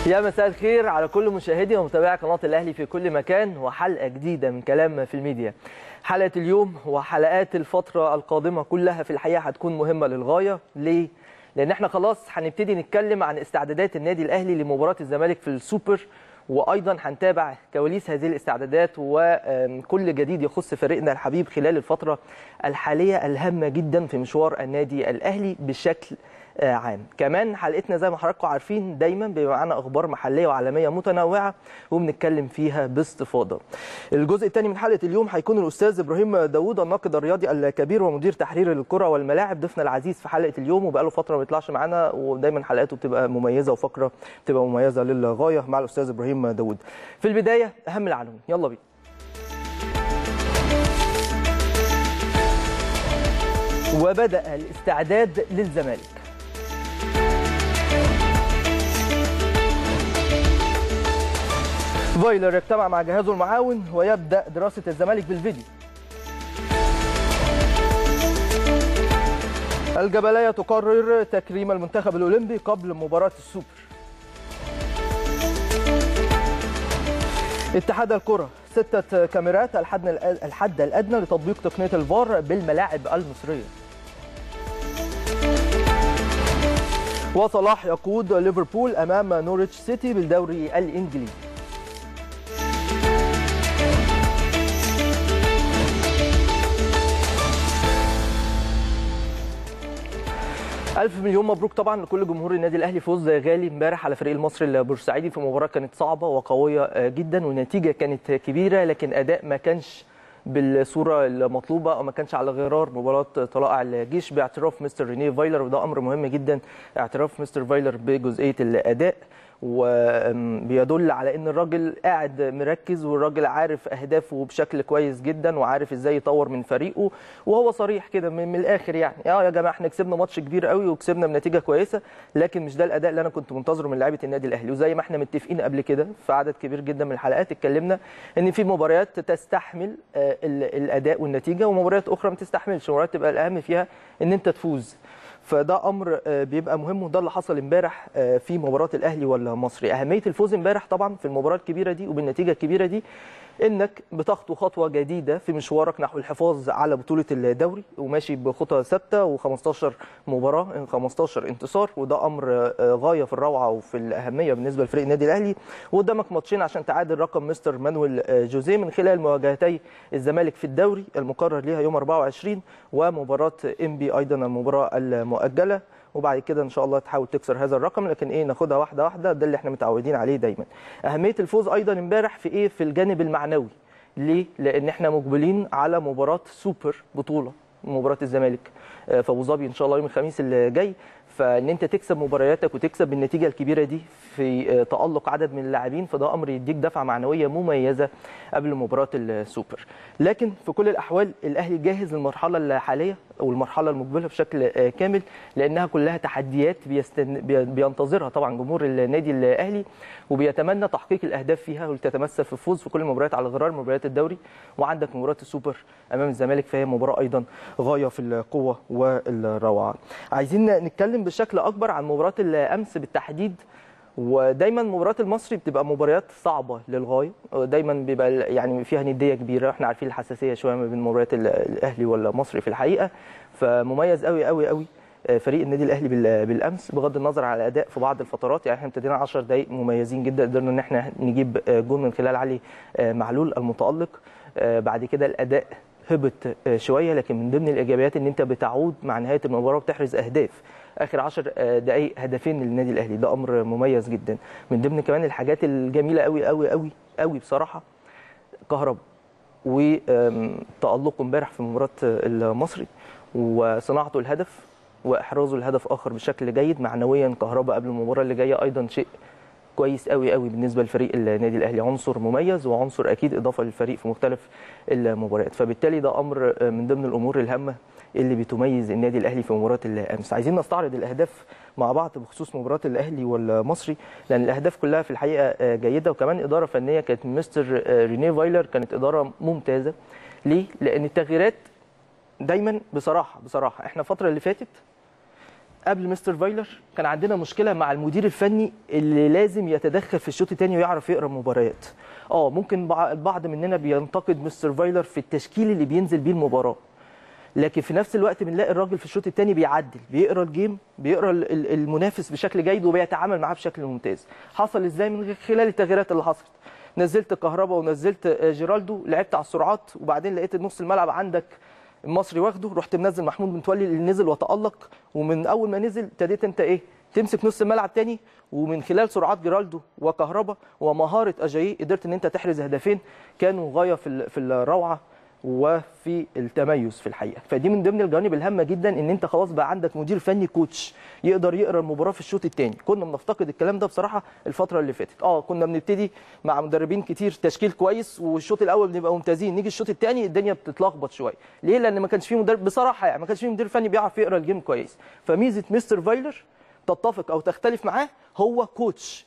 يا مساء الخير على كل مشاهدي ومتابعي قناة الأهلي في كل مكان، وحلقة جديدة من كلام في الميديا. حلقة اليوم وحلقات الفترة القادمة كلها في الحقيقة هتكون مهمة للغاية. ليه؟ لأن احنا خلاص هنبتدي نتكلم عن استعدادات النادي الأهلي لمباراة الزمالك في السوبر، وأيضا هنتابع كواليس هذه الاستعدادات وكل جديد يخص فريقنا الحبيب خلال الفترة الحالية الهامة جدا في مشوار النادي الأهلي بشكل عام. كمان حلقتنا زي ما حضراتكم عارفين دايما بيبقى معانا اخبار محليه وعالميه متنوعه وبنتكلم فيها باستفاضه. الجزء الثاني من حلقه اليوم هيكون الاستاذ ابراهيم داوود الناقد الرياضي الكبير ومدير تحرير الكره والملاعب، ضيفنا العزيز في حلقه اليوم، وبقاله فتره ما بيطلعش معانا ودايما حلقاته بتبقى مميزه وفقره بتبقى مميزه للغايه مع الاستاذ ابراهيم داوود. في البدايه اهم العناوين، يلا بينا. وبدأ الاستعداد للزمالك. فايلر يجتمع مع جهازه المعاون ويبدأ دراسة الزمالك بالفيديو. الجبلية تقرر تكريم المنتخب الأولمبي قبل مباراة السوبر. اتحاد الكرة 6 كاميرات الحد الأدنى لتطبيق تقنية الفار بالملاعب المصرية. وصلاح يقود ليفربول أمام نوريتش سيتي بالدوري الإنجليزي. ألف مليون مبروك طبعا لكل جمهور النادي الأهلي، فوز غالي امبارح على فريق المصري البورسعيدي في مباراة كانت صعبة وقوية جدا، ونتيجة كانت كبيرة، لكن أداء ما كانش بالصورة المطلوبة أو ما كانش على غرار مباراة طلائع الجيش باعتراف مستر رينيه فايلر، وده أمر مهم جدا اعتراف مستر فايلر بجزئية الأداء، وبيدل على ان الراجل قاعد مركز والراجل عارف اهدافه بشكل كويس جدا وعارف ازاي يطور من فريقه، وهو صريح كده من الاخر يعني يا جماعه احنا كسبنا ماتش كبير قوي وكسبنا بنتيجه كويسه، لكن مش ده الاداء اللي انا كنت منتظره من لاعيبه النادي الاهلي. وزي ما احنا متفقين قبل كده في عدد كبير جدا من الحلقات اتكلمنا ان في مباريات تستحمل الاداء والنتيجه ومباريات اخرى ما تستحملش، مباريات تبقى الاهم فيها ان انت تفوز، فده امر بيبقى مهم، وده اللي حصل امبارح في مباراه الاهلي والمصري. اهميه الفوز امبارح طبعا في المباراه الكبيره دي وبالنتيجه الكبيره دي انك بتخطو خطوه جديده في مشوارك نحو الحفاظ على بطوله الدوري، وماشي بخطى ثابته و15 مباراه 15 انتصار، وده امر غايه في الروعه وفي الاهميه بالنسبه لفريق النادي الاهلي. وقدامك ماتشين عشان تعادل رقم مستر مانويل جوزيه من خلال مواجهتي الزمالك في الدوري المقرر ليها يوم 24، ومباراه انبي ايضا المباراه المؤجله، وبعد كده ان شاء الله تحاول تكسر هذا الرقم، لكن ناخدها واحده واحده، ده اللي احنا متعودين عليه دايما. اهميه الفوز ايضا امبارح في في الجانب المعنوي. ليه؟ لان احنا مقبلين على مباراه سوبر بطوله، مباراه الزمالك في ابو ظبي ان شاء الله يوم الخميس اللي جاي، فان انت تكسب مبارياتك وتكسب بالنتيجه الكبيره دي في تالق عدد من اللاعبين، فده امر يديك دفعه معنويه مميزه قبل مباراه السوبر. لكن في كل الاحوال الاهلي جاهز للمرحله الحاليه او المرحله المقبله بشكل كامل، لانها كلها تحديات بينتظرها طبعا جمهور النادي الاهلي، وبيتمنى تحقيق الاهداف فيها وتتمثل في الفوز في كل المباريات على غرار مباريات الدوري، وعندك مباراه السوبر امام الزمالك فهي مباراه ايضا غايه في القوه والروعه. عايزين نتكلم بشكل اكبر عن مباراه الامس بالتحديد، ودايما مباراه المصري بتبقى مباريات صعبه للغايه، دايما بيبقى يعني فيها نديه كبيره، احنا عارفين الحساسيه شويه ما بين مباريات الاهلي والمصري في الحقيقه، فمميز قوي قوي قوي فريق النادي الاهلي بالامس بغض النظر على الاداء في بعض الفترات. يعني احنا ابتدينا 10 دقائق مميزين جدا، قدرنا ان احنا نجيب جول من خلال علي معلول المتالق، بعد كده الاداء هبط شويه، لكن من ضمن الايجابيات ان انت بتعود مع نهايه المباراه وبتحرز اهداف. اخر 10 دقائق هدفين للنادي الاهلي، ده امر مميز جدا. من ضمن كمان الحاجات الجميله قوي قوي قوي قوي بصراحه كهربا وتالقه امبارح في مباراه المصري وصناعته الهدف واحرازه الهدف اخر بشكل جيد معنويا. كهربا قبل المباراه اللي جايه ايضا شيء كويس قوي قوي بالنسبه لفريق النادي الاهلي، عنصر مميز وعنصر اكيد اضافه للفريق في مختلف المباريات، فبالتالي ده امر من ضمن الامور الهامه اللي بتميز النادي الاهلي في مباراه الامس. عايزين نستعرض الاهداف مع بعض بخصوص مباراه الاهلي والمصري، لان الاهداف كلها في الحقيقه جيده، وكمان اداره فنيه كانت مستر رينيه فايلر كانت اداره ممتازه. ليه؟ لان التغييرات دايما بصراحه احنا الفتره اللي فاتت قبل مستر فايلر كان عندنا مشكله مع المدير الفني اللي لازم يتدخل في الشوط الثاني ويعرف يقرا المباريات. ممكن البعض مننا بينتقد مستر فايلر في التشكيل اللي بينزل بيه المباراه، لكن في نفس الوقت بنلاقي الراجل في الشوط الثاني بيعدل، بيقرا الجيم، بيقرا المنافس بشكل جيد وبيتعامل معاه بشكل ممتاز. حصل ازاي؟ من خلال التغييرات اللي حصلت. نزلت كهربا ونزلت جيرالدو، لعبت على السرعات، وبعدين لقيت نص الملعب عندك المصري واخده، رحت منزل محمود متولي اللي نزل وتألق، ومن اول ما نزل ابتديت انت تمسك نص الملعب تاني، ومن خلال سرعات جيرالدو وكهربا ومهاره اجاييه قدرت ان انت تحرز هدفين كانوا غايه في الروعه وفي التميز في الحقيقه. فدي من ضمن الجوانب الهامه جدا، ان انت خلاص بقى عندك مدير فني كوتش يقدر يقرا المباراه في الشوط الثاني. كنا بنفتقد الكلام ده بصراحه الفتره اللي فاتت. كنا بنبتدي مع مدربين كتير تشكيل كويس، والشوط الاول بنبقى ممتازين، نيجي الشوط الثاني الدنيا بتتلخبط شويه. ليه؟ لان ما كانش فيه مدرب بصراحه، يعني ما كانش فيه مدير فني بيعرف يقرا الجيم كويس. فميزه مستر فايلر تتفق او تختلف معاه، هو كوتش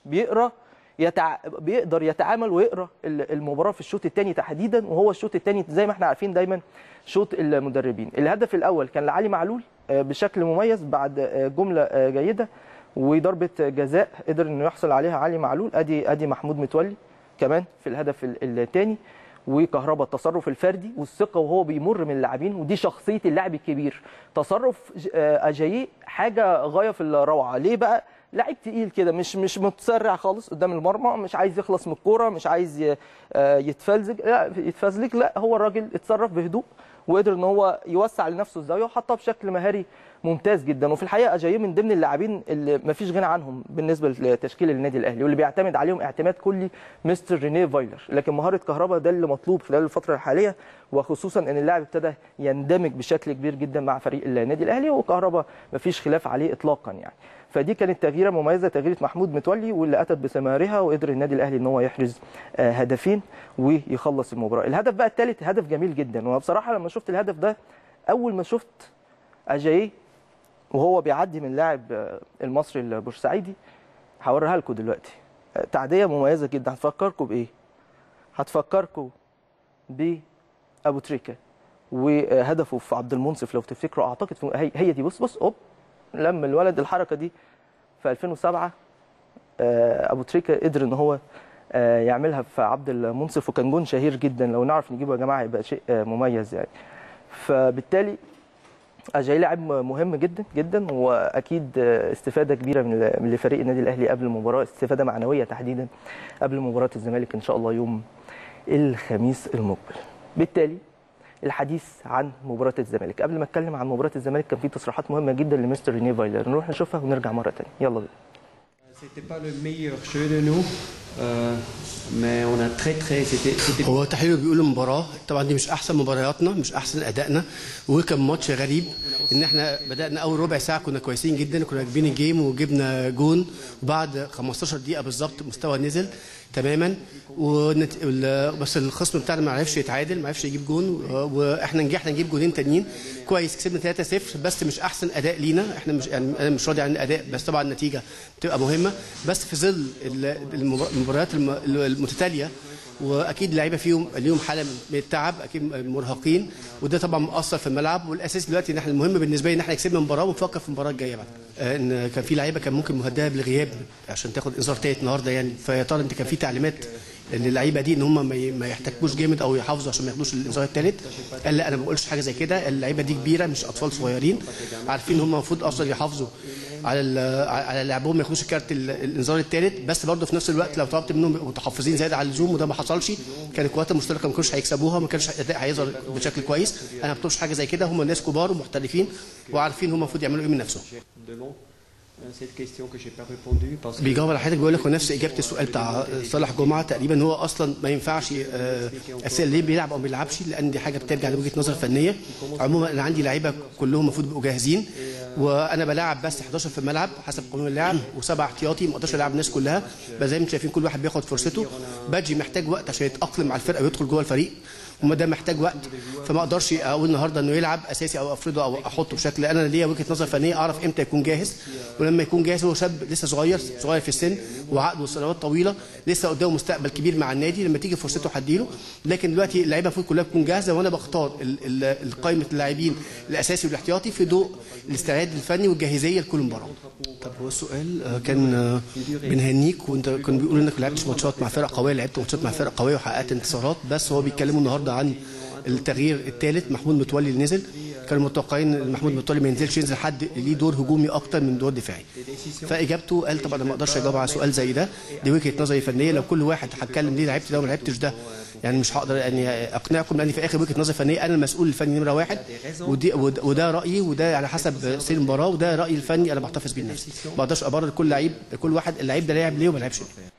بيقدر يتعامل ويقرا المباراه في الشوط الثاني تحديدا، وهو الشوط الثاني زي ما احنا عارفين دايما شوط المدربين. الهدف الاول كان لعلي معلول بشكل مميز بعد جمله جيده وضربه جزاء قدر انه يحصل عليها علي معلول. ادي محمود متولي كمان في الهدف الثاني، وكهربا التصرف الفردي والثقه وهو بيمر من اللاعبين، ودي شخصيه اللاعب الكبير. تصرف اجاييه حاجه غايه في الروعه. ليه بقى؟ لعيب تقيل كده، مش متسرع خالص قدام المرمى، مش عايز يخلص من الكوره، مش عايز يتفزلك، لا هو الراجل اتصرف بهدوء وقدر ان هو يوسع لنفسه الزاويه وحطها بشكل مهاري ممتاز جدا. وفي الحقيقه اجاييه من ضمن اللاعبين اللي ما فيش غنى عنهم بالنسبه لتشكيل النادي الاهلي، واللي بيعتمد عليهم اعتماد كلي مستر رينيه فايلر. لكن مهاره كهربا ده اللي مطلوب خلال الفتره الحاليه، وخصوصا ان اللاعب ابتدى يندمج بشكل كبير جدا مع فريق النادي الاهلي، وكهربا ما فيش خلاف عليه اطلاقا يعني. فدي كانت تغييره مميزه، تغييره محمود متولي، واللي اتت بثمارها، وقدر النادي الاهلي ان هو يحرز هدفين ويخلص المباراه. الهدف بقى الثالث هدف جميل جدا، وبصراحه لما شفت الهدف ده اول ما شفت اجاييه وهو بيعدي من لاعب المصري البورسعيدي، هوريها لكم دلوقتي. تعديه مميزه جدا. هتفكركم بايه؟ هتفكركم بابو تريكه وهدفه في عبد المنصف لو تفتكروا، اعتقد هي دي. بص لما الولد الحركه دي في 2007 ابو تريكه قدر ان هو يعملها في عبد المنصف، وكان جون شهير جدا. لو نعرف نجيبه يا جماعه يبقى شيء مميز يعني. فبالتالي اجاييه لاعب مهم جدا جدا، واكيد استفاده كبيره من فريق النادي الاهلي قبل المباراه، استفاده معنويه تحديدا قبل مباراه الزمالك ان شاء الله يوم الخميس المقبل. بالتالي الحديث عن مباراه الزمالك. قبل ما اتكلم عن مباراه الزمالك كان في تصريحات مهمه جدا لمستر رينيه فايلر، نروح نشوفها ونرجع مره ثانيه. يلا بينا. هو تحليله بيقول المباراه طبعا دي مش احسن مبارياتنا، مش احسن ادائنا، وكان ماتش غريب ان احنا بدانا اول ربع ساعه كنا كويسين جدا، كنا راكبين الجيم وجبنا جون، وبعد 15 دقيقه بالظبط مستوى نزل تماما، بس الخصم بتاعنا ما عرفش يتعادل، ما عرفش يجيب جون، واحنا نجحنا نجيب جونين تانيين كويس، كسبنا 3-0 بس مش احسن اداء لينا، احنا مش يعني انا مش راضي عن الاداء، بس طبعا النتيجه بتبقى مهمه، بس في ظل المباريات المتتاليه واكيد اللعيبه فيهم ليهم حاله من التعب، اكيد مرهقين، وده طبعا مؤثر في الملعب. والاساس دلوقتي ان احنا المهم بالنسبه لي ان احنا كسبنا المباراه ونفكر في المباراه الجايه بعد. ان كان في لعيبه كان ممكن مهدده بالغياب عشان تاخد انذار ثالث النهارده يعني، فيا ترى انت كان في تعليمات للعيبه دي ان هم ما يحتكوش جامد او يحافظوا عشان ما ياخدوش الانذار الثالث؟ قال لا انا ما بقولش حاجه زي كده، اللعيبه دي كبيره مش اطفال صغيرين، عارفين ان هم المفروض اصلا يحافظوا على لعبهم ما ياخدوش الكارت الانذار الثالث، بس برضه في نفس الوقت لو طلبت منهم متحفظين زياده على اللزوم وده ما حصلش، كان القوات المشتركه ما كانوش هيكسبوها، ما كانش الاداء هيظهر بشكل كويس. انا ما بطلبش حاجه زي كده، هم ناس كبار ومحترفين وعارفين هم المفروض يعملوا ايه من نفسهم. بيجاوب على حضرتك بيقول لك هو نفس اجابه السؤال بتاع صالح جمعه تقريبا، هو اصلا ما ينفعش اسال ليه بيلعب او ما بيلعبش، لان دي حاجه بترجع لوجهه نظر فنيه. عموما انا عندي لعيبه كلهم المفروض يبقوا جاهزين، وانا بلاعب بس 11 في الملعب حسب قانون اللعب و7 احتياطي، ما اقدرش العب الناس كلها، بس زي ما انتم شايفين كل واحد بياخد فرصته. باجي محتاج وقت عشان يتاقلم على الفرقه ويدخل جوه الفريق، وما ده محتاج وقت، فما اقدرش اقول النهارده انه يلعب اساسي او افرضه او احطه بشكل، انا ليا وجهه نظر فنيه اعرف امتى يكون جاهز، ولما يكون جاهز هو شاب لسه صغير في السن وعقده سنوات طويله، لسه قدامه مستقبل كبير مع النادي، لما تيجي فرصته هديله. لكن دلوقتي اللعيبه المفروض كلها تكون جاهزه، وانا بختار قائمه اللاعبين الاساسي والاحتياطي في ضوء الاستعداد الاستعداد الفني والجاهزيه لكل مباراه. طب هو السؤال كان بنهنيك، وانت كان بيقول انك ما لعبتش ماتشات مع فرق قويه، لعبت ماتشات مع فرق قويه وحققت انتصارات، بس هو بيتكلموا النهارده عن التغيير الثالث محمود متولي اللي نزل. كانوا متوقعين محمود متولي ما ينزل حد ليه دور هجومي اكتر من دور دفاعي. فاجابته قال طبعا انا ما اقدرش اجاوب على سؤال زي ده، دي وجهه نظري فنيه، لو كل واحد هتكلم ليه لعبت ده وما لعبتش ده يعني مش هقدر اني اقنعكم، لان في اخر وجهه نظر فنيه انا المسؤول الفني نمره واحد، وده رايي وده على حسب سير المباراه وده رايي الفني انا بحتفظ بيه لنفسي. ما اقدرش ابرر كل لعيب كل واحد اللعيب ده لعب ليه وما لعبش ليه.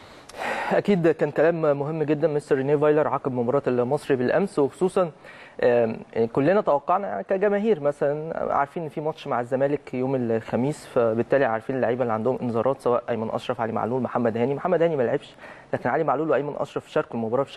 اكيد كان كلام مهم جدا مستر رينيه فايلر عقب مباراه المصري بالامس، وخصوصا كلنا توقعنا كجماهير مثلا عارفين ان في ماتش مع الزمالك يوم الخميس، فبالتالي عارفين اللعيبه اللي عندهم انذارات سواء ايمن اشرف، علي معلول، محمد هاني ما لعبش، لكن علي معلول وايمن اشرف شاركوا المباراه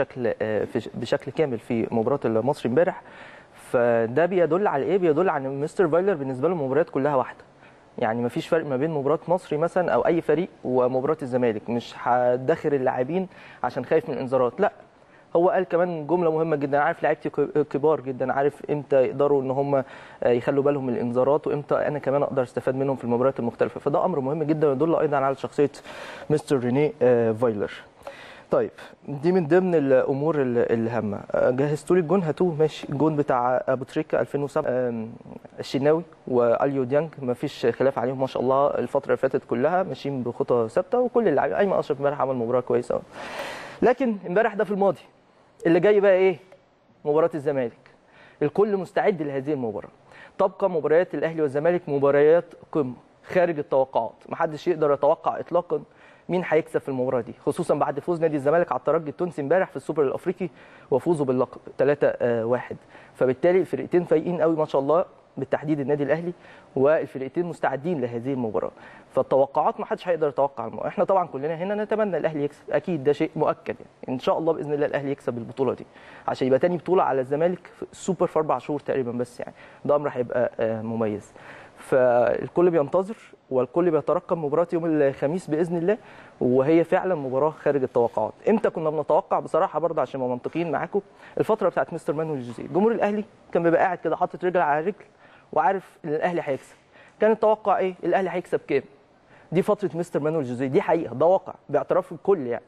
بشكل كامل في مباراه المصري امبارح. فده بيدل على ايه؟ بيدل على ان مستر فايلر بالنسبه له المباريات كلها واحده، يعني مفيش فرق ما بين مباراه مصري مثلا او اي فريق ومباراه الزمالك، مش هدخر اللاعبين عشان خايف من الانذارات، لا. هو قال كمان جمله مهمه جدا، عارف لعيبتي كبار جدا، عارف امتى يقدروا ان هم يخلوا بالهم من الانذارات وامتى انا كمان اقدر استفاد منهم في المباريات المختلفه، فده امر مهم جدا ويدل ايضا على شخصيه مستر رينيه فايلر. طيب دي من ضمن الامور الهامه. جهزتوا لي الجون؟ هاتوه ماشي. الجون بتاع ابو تريكه 2007 الشناوي واليو ديانج ما فيش خلاف عليهم ما شاء الله، الفتره اللي فاتت كلها ماشيين بخطى ثابته وكل اللاعبين. ايمن اشرف امبارح عمل مباراه كويسه، لكن امبارح ده في الماضي. اللي جاي بقى ايه؟ مباراه الزمالك. الكل مستعد لهذه المباراه. تبقى مباريات الاهلي والزمالك مباريات قمه خارج التوقعات، محدش يقدر يتوقع اطلاقا مين هيكسب في المباراه دي، خصوصا بعد فوز نادي الزمالك على الترجي التونسي امبارح في السوبر الافريقي وفوزه باللقب 3-1. فبالتالي الفرقتين فايقين قوي ما شاء الله، بالتحديد النادي الاهلي، والفرقتين مستعدين لهذه المباراه. فالتوقعات ما حدش هيقدر يتوقع. احنا طبعا كلنا هنا نتمنى الاهلي يكسب، اكيد ده شيء مؤكد يعني. ان شاء الله باذن الله الاهلي يكسب البطوله دي عشان يبقى تاني بطوله على الزمالك في السوبر في 4 شهور تقريبا، بس يعني ده امر هيبقى مميز. فالكل بينتظر والكل بيترقب مباراه يوم الخميس باذن الله، وهي فعلا مباراه خارج التوقعات. امتى كنا بنتوقع بصراحه برضه عشان نبقى منطقيين معاكم؟ الفتره بتاعت مستر مانويل جوزيه، الجمهور الاهلي كان بيبقى قاعد كده حاطط رجل على رجل وعارف ان الاهلي هيكسب. كان التوقع ايه؟ الاهلي هيكسب كام؟ دي فتره مستر مانويل جوزيه، دي حقيقه، ده واقع باعتراف الكل يعني.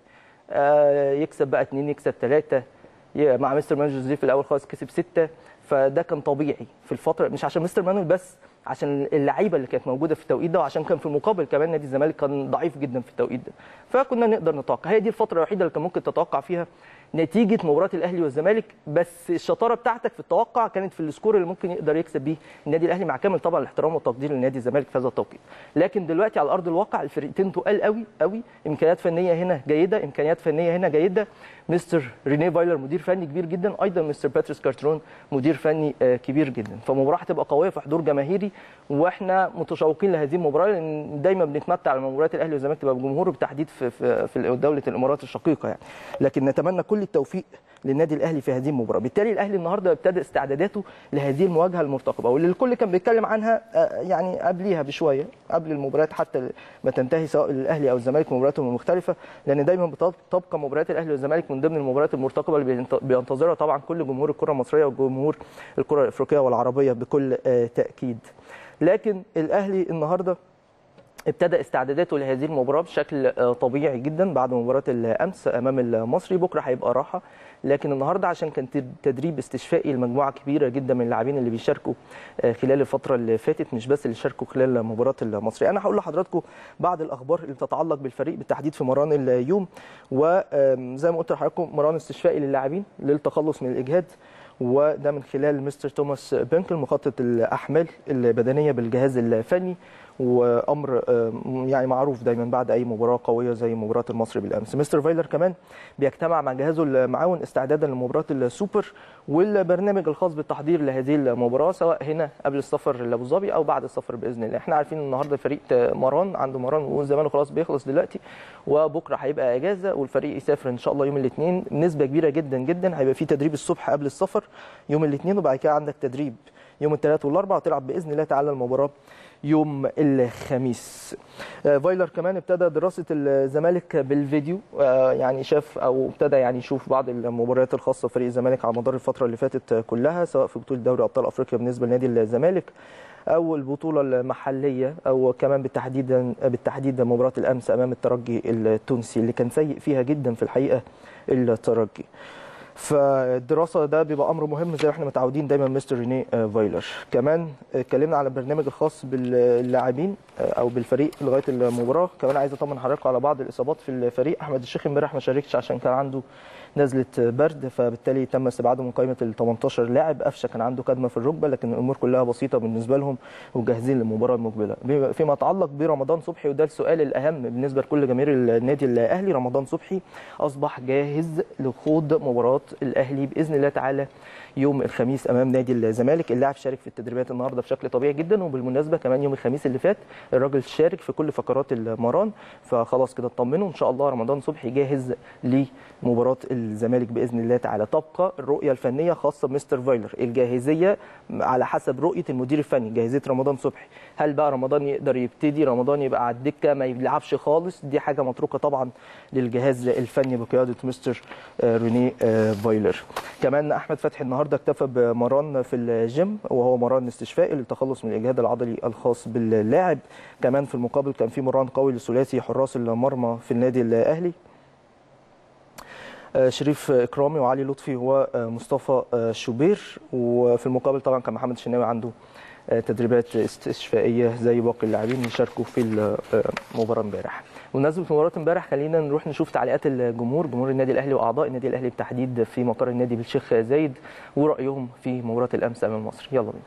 يكسب بقى 2 يكسب 3 مع مستر مانويل جوزيه في الاول خالص كسب 6، فده كان طبيعي في الفتره، مش عشان مستر مانويل بس، عشان اللعيبه اللي كانت موجوده في التوقيت ده، وعشان كان في المقابل كمان نادي الزمالك كان ضعيف جدا في التوقيت ده، فكنا نقدر نتوقع. هي دي الفتره الوحيده اللي كان ممكن تتوقع فيها نتيجه مباراه الاهلي والزمالك، بس الشطاره بتاعتك في التوقع كانت في السكور اللي ممكن يقدر يكسب بيه النادي الاهلي، مع كامل طبعا الاحترام والتقدير لنادي الزمالك في هذا التوقيت. لكن دلوقتي على ارض الواقع الفريقين تقال قوي قوي، امكانيات فنيه هنا جيده، امكانيات فنيه هنا جيده. مستر رينيه فايلر مدير فني كبير جدا، ايضا مستر باتريس كارترون مدير فني كبير جدا، فمباراه هتبقى قويه في حضور جماهيري، واحنا متشوقين لهذه المباراه، لان دايما بنتمتع على مباريات الاهلي والزمالك تبقى بجمهور، بالتحديد في دوله الامارات الشقيقه يعني. لكن نتمنى كل التوفيق للنادي الاهلي في هذه المباراه. بالتالي الاهلي النهارده ابتدى استعداداته لهذه المواجهه المرتقبه، واللي الكل كان بيتكلم عنها يعني قبليها بشويه، قبل المباريات حتى ما تنتهي سواء الاهلي او الزمالك مبارياتهم المختلفه، لان دايما تبقى مباريات الاهلي والزمالك من ضمن المباريات المرتقبه اللي بينتظرها طبعا كل جمهور الكره المصريه وجمهور الكره الافريقيه والعربيه بكل تاكيد. لكن الاهلي النهارده ابتدى استعداداته لهذه المباراه بشكل طبيعي جدا بعد مباراه الامس امام المصري. بكره هيبقى راحه، لكن النهارده عشان كان تدريب استشفائي لمجموعه كبيره جدا من اللاعبين اللي بيشاركوا خلال الفتره اللي فاتت، مش بس اللي شاركوا خلال مباراه المصري. انا هقول لحضراتكم بعض الاخبار اللي تتعلق بالفريق بالتحديد في مران اليوم، وزي ما قلت لحضراتكم مران استشفائي للاعبين للتخلص من الاجهاد، وده من خلال مستر توماس بينكل مخطط الاحمال البدنيه بالجهاز الفني، وامر يعني معروف دايما بعد اي مباراه قويه زي مباراه المصري بالامس. مستر فايلر كمان بيجتمع مع جهازه المعاون استعدادا لمباراه السوبر والبرنامج الخاص بالتحضير لهذه المباراه، سواء هنا قبل السفر لابو ظبي او بعد السفر باذن الله. احنا عارفين النهارده الفريق مران عنده مران وزمانه خلاص بيخلص دلوقتي، وبكره هيبقى اجازه والفريق يسافر ان شاء الله يوم الاثنين. نسبه كبيره جدا جدا هيبقى في تدريب الصبح قبل السفر يوم الاثنين، وبعد كده عندك تدريب يوم الثلاث والاربع، وتلعب باذن الله تعالى المباراه يوم الخميس. فايلر كمان ابتدى دراسه الزمالك بالفيديو، يعني شاف او ابتدى يعني يشوف بعض المباريات الخاصه بفريق الزمالك على مدار الفتره اللي فاتت كلها، سواء في بطوله دوري ابطال افريقيا بالنسبه لنادي الزمالك او البطوله المحليه، او كمان بالتحديد مباراه الامس امام الترجي التونسي اللي كان سيء فيها جدا في الحقيقه الترجي. فالدراسه ده بيبقى امر مهم زي ما احنا متعودين دايما مستر ريني فايلر. كمان اتكلمنا على البرنامج الخاص باللاعبين او بالفريق لغايه المباراه. كمان عايز اطمن حضراتكم على بعض الاصابات في الفريق. احمد الشيخ امبارح ما شاركش عشان كان عنده نزله برد، فبالتالي تم استبعاده من قائمه ال 18 لاعب. قفشه كان عنده كدمه في الركبه، لكن الامور كلها بسيطه بالنسبه لهم وجاهزين للمباراه المقبله. فيما يتعلق برمضان صبحي، وده السؤال الاهم بالنسبه لكل جماهير النادي الاهلي، رمضان صبحي اصبح جاهز لخوض مباراه الاهلي باذن الله تعالى يوم الخميس امام نادي الزمالك. اللاعب شارك في التدريبات النهارده بشكل طبيعي جدا، وبالمناسبه كمان يوم الخميس اللي فات الراجل شارك في كل فقرات المران، فخلاص كده اطمنوا ان شاء الله رمضان صبحي جاهز لمباراه الزمالك باذن الله تعالى. تبقى الرؤيه الفنيه خاصه بمستر فايلر، الجاهزيه على حسب رؤيه المدير الفني، جاهزيه رمضان صبحي. هل بقى رمضان يقدر يبتدي، رمضان يبقى على الدكه ما يلعبش خالص، دي حاجه متروكه طبعا للجهاز الفني بقياده مستر ريني فايلر. كمان احمد فتحي النهارده اكتفى بمران في الجيم، وهو مران استشفائي للتخلص من الاجهاد العضلي الخاص باللاعب. كمان في المقابل كان في مران قوي لثلاثي حراس المرمى في النادي الاهلي، شريف إكرامي وعلي لطفي ومصطفى شوبير. وفي المقابل طبعا كان محمد الشناوي عنده تدريبات استشفائيه زي باقي اللاعبين اللي شاركوا في المباراه امبارح. بمناسبه مباراه امبارح خلينا نروح نشوف تعليقات جمهور النادي الاهلي واعضاء النادي الاهلي بالتحديد في مقر النادي بالشيخ زايد ورايهم في مباراه الامس امام مصر. يلا بينا.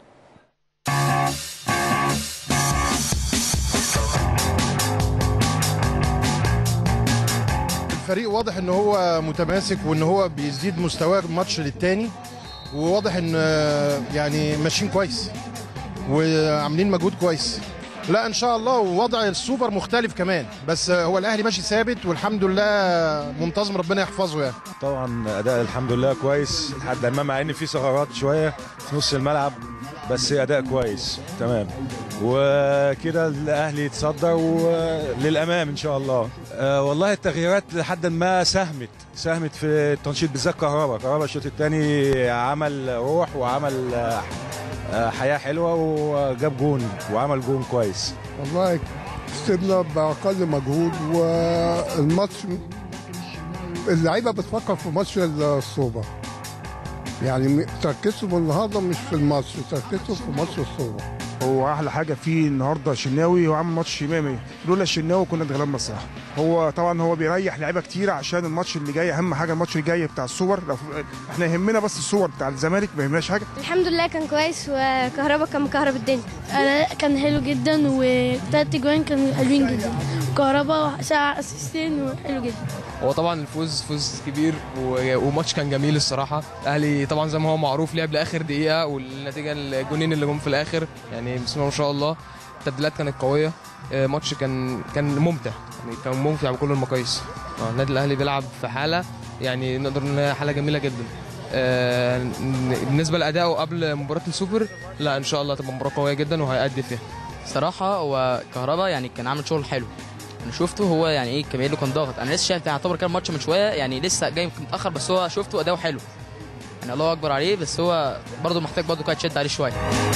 الفريق واضح ان هو متماسك وان هو بيزيد مستواه ماتش للتاني، وواضح ان يعني ماشيين كويس وعاملين مجهود كويس. لا ان شاء الله، ووضع السوبر مختلف كمان، بس هو الاهلي ماشي ثابت والحمد لله منتظم، ربنا يحفظه يعني. طبعا اداء الحمد لله كويس لحد ما، مع ان في ثغرات شويه في نص الملعب، بس اداء كويس تمام، وكده الاهلي يتصدر للامام ان شاء الله. والله التغييرات لحد ما ساهمت في التنشيط، بالذات كهربا الشوط الثاني عمل روح وعمل حياه حلوه وجاب جون وعمل جون كويس. والله كسبنا باقل مجهود، والماتش اللعيبه بتفكر في ماتش السوبر، يعني تركيزهم النهارده مش في الماتش، تركيزهم في ماتش السوبر. هو احلى حاجه فيه النهارده الشناوي، هو عامل ماتش 100. لولا الشناوي كنا اتغلبنا الصراحه. هو طبعا هو بيريح لعيبه كتير عشان الماتش اللي جاي، اهم حاجه الماتش اللي جاي بتاع السوبر. لو احنا يهمنا بس السوبر بتاع الزمالك، ما يهمناش حاجه. الحمد لله كان كويس، وكهربا كان مكهرب الدنيا. كان حلو جدا، وثلاث اجوان كانوا حلوين جدا. كهربا ساعه اسيستين وحلو جدا. هو طبعا الفوز فوز كبير، وماتش كان جميل الصراحه. الاهلي طبعا زي ما هو معروف لعب لاخر دقيقه، والنتيجه الجونين اللي جم في الاخر يعني بسم الله ما شاء الله. التبديلات كانت قويه، ماتش كان ممتع، يعني كان ممتع بكل المقاييس. النادي الاهلي بيلعب في حاله يعني نقدر نقول حاله جميله جدا. بالنسبه لادائه قبل مباراه السوبر، لا ان شاء الله تبقى مباراه قويه جدا وهيأدي فيها. صراحه هو كهربا يعني كان عامل شغل حلو، انا شفته هو يعني ايه كمان له كان ضاغط. انا لسه شايف يعتبر كان ماتش من شويه، يعني لسه جاي متاخر، بس هو شفته اداؤه حلو يعني الله اكبر عليه، بس هو برضه محتاج برضه كده تشد عليه شويه.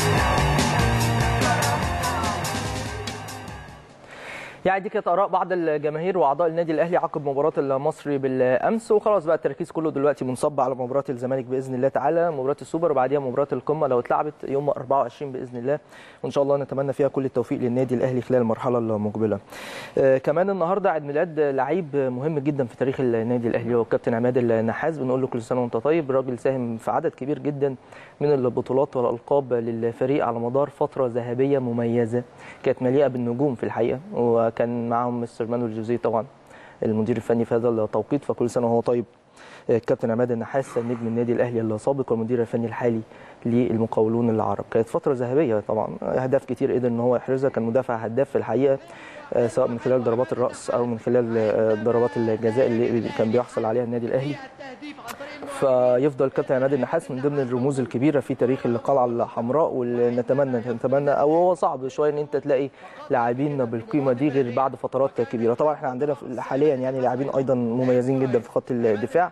يعني دي كانت اراء بعض الجماهير واعضاء النادي الاهلي عقب مباراه المصري بالامس، وخلاص بقى التركيز كله دلوقتي منصب على مباراه الزمالك باذن الله تعالى، مباراه السوبر وبعديها مباراه القمه لو اتلعبت يوم 24 باذن الله، وان شاء الله نتمنى فيها كل التوفيق للنادي الاهلي خلال المرحله المقبله. كمان النهارده عيد ميلاد لعيب مهم جدا في تاريخ النادي الاهلي، هو الكابتن عماد النحاس. بنقول له كل سنه وانت طيب. الراجل ساهم في عدد كبير جدا من البطولات والالقاب للفريق على مدار فتره ذهبيه مميزه كانت مليئه بالنجوم في الحقيقه، وكان معهم مستر مانويل جوزيه طبعا المدير الفني في هذا التوقيت، فكل سنه وهو طيب. الكابتن عماد النحاس نجم النادي الاهلي السابق والمدير الفني الحالي للمقاولون العرب، كانت فتره ذهبيه طبعا، اهداف كتير قدر ان هو يحرزها، كان مدافع هداف في الحقيقه سواء من خلال ضربات الراس او من خلال ضربات الجزاء اللي كان بيحصل عليها النادي الاهلي. فيفضل كابتن عماد النحاس من ضمن الرموز الكبيره في تاريخ القلعه الحمراء، واللي نتمنى او هو صعب شويه ان انت تلاقي لاعبين بالقيمه دي غير بعد فترات كبيره. طبعا احنا عندنا حاليا يعني لاعبين ايضا مميزين جدا في خط الدفاع،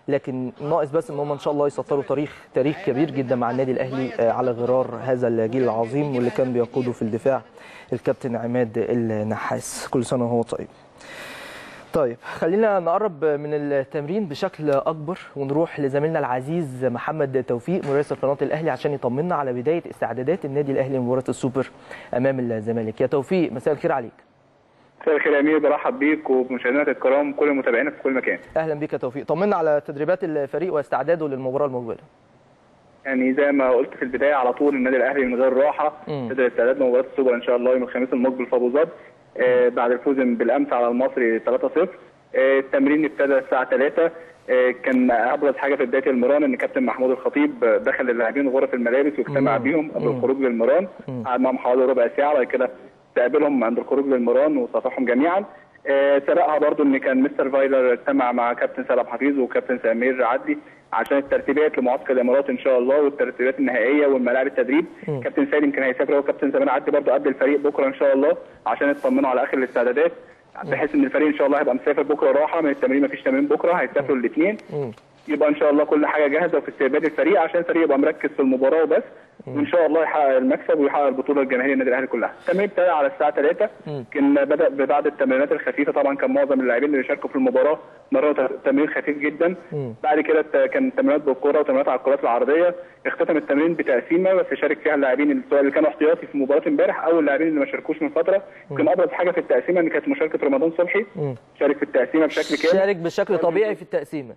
لكن ناقص بس ان هم ان شاء الله يسطروا تاريخ كبير جدا مع النادي الاهلي على غرار هذا الجيل العظيم واللي كان بيقوده في الدفاع الكابتن عماد النحاس. كل سنه وهو طيب. طيب خلينا نقرب من التمرين بشكل اكبر ونروح لزميلنا العزيز محمد توفيق مراسل قناه الاهلي عشان يطمنا على بدايه استعدادات النادي الاهلي لمباراه السوبر امام الزمالك. يا توفيق مساء الخير عليك. مساء الخير يا امير، برحب بيك وبمشاهدينا الكرام كل متابعينا في كل مكان. اهلا بيك يا توفيق، طمنا على تدريبات الفريق واستعداده للمباراه المقبله. يعني زي ما قلت في البدايه على طول النادي الاهلي من غير راحه بدأ استعداد لمباراه السوبر ان شاء الله يوم الخميس المقبل في ابو ظبي بعد الفوز بالامس على المصري 3-0. التمرين ابتدى الساعه 3. كان ابرز حاجه في بدايه المران ان كابتن محمود الخطيب دخل اللاعبين غرف الملابس واجتمع بيهم قبل الخروج للمران، قعد معهم حوالي ربع ساعه، بعد كده استقبلهم عند الخروج للمران وصافحهم جميعا. سبقها برضو ان كان مستر فايلر اجتمع مع كابتن سلام حفيظ وكابتن سمير عدلي عشان الترتيبات لمعسكر الامارات ان شاء الله والترتيبات النهائيه والملاعب التدريب. كابتن سيد يمكن هيسافر هو وكابتن سمير عدلي برضو قبل الفريق بكره ان شاء الله عشان يطمنوا على اخر الاستعدادات، بحيث ان الفريق ان شاء الله هيبقى مسافر بكره راحه من التمرين، مفيش تمرين بكره، هيسافروا الاثنين. يبقى ان شاء الله كل حاجه جاهزه في استقبال الفريق عشان الفريق يبقى مركز في المباراه وبس، وان شاء الله يحقق المكسب ويحقق البطوله الجماهيريه النادي الاهلي كلها. التمرين ابتدى على الساعه 3. كان بدا بعد التمرينات الخفيفه، طبعا كان معظم اللاعبين اللي بيشاركوا في المباراه مروا تمرين خفيف جدا. بعد كده كان تمرينات بالكره وتمرينات على الكرات العرضيه. اختتم التمرين بتقسيمه بس شارك فيها اللاعبين سواء اللي كانوا احتياطي في مباراه امبارح او اللاعبين اللي ما شاركوش من فتره. كان ابرز حاجه في التقسيمه ان كانت مشاركه رمضان صبحي، شارك في التقسيمه بشكل كامل. شارك بشكل طبيعي في التقسيمه.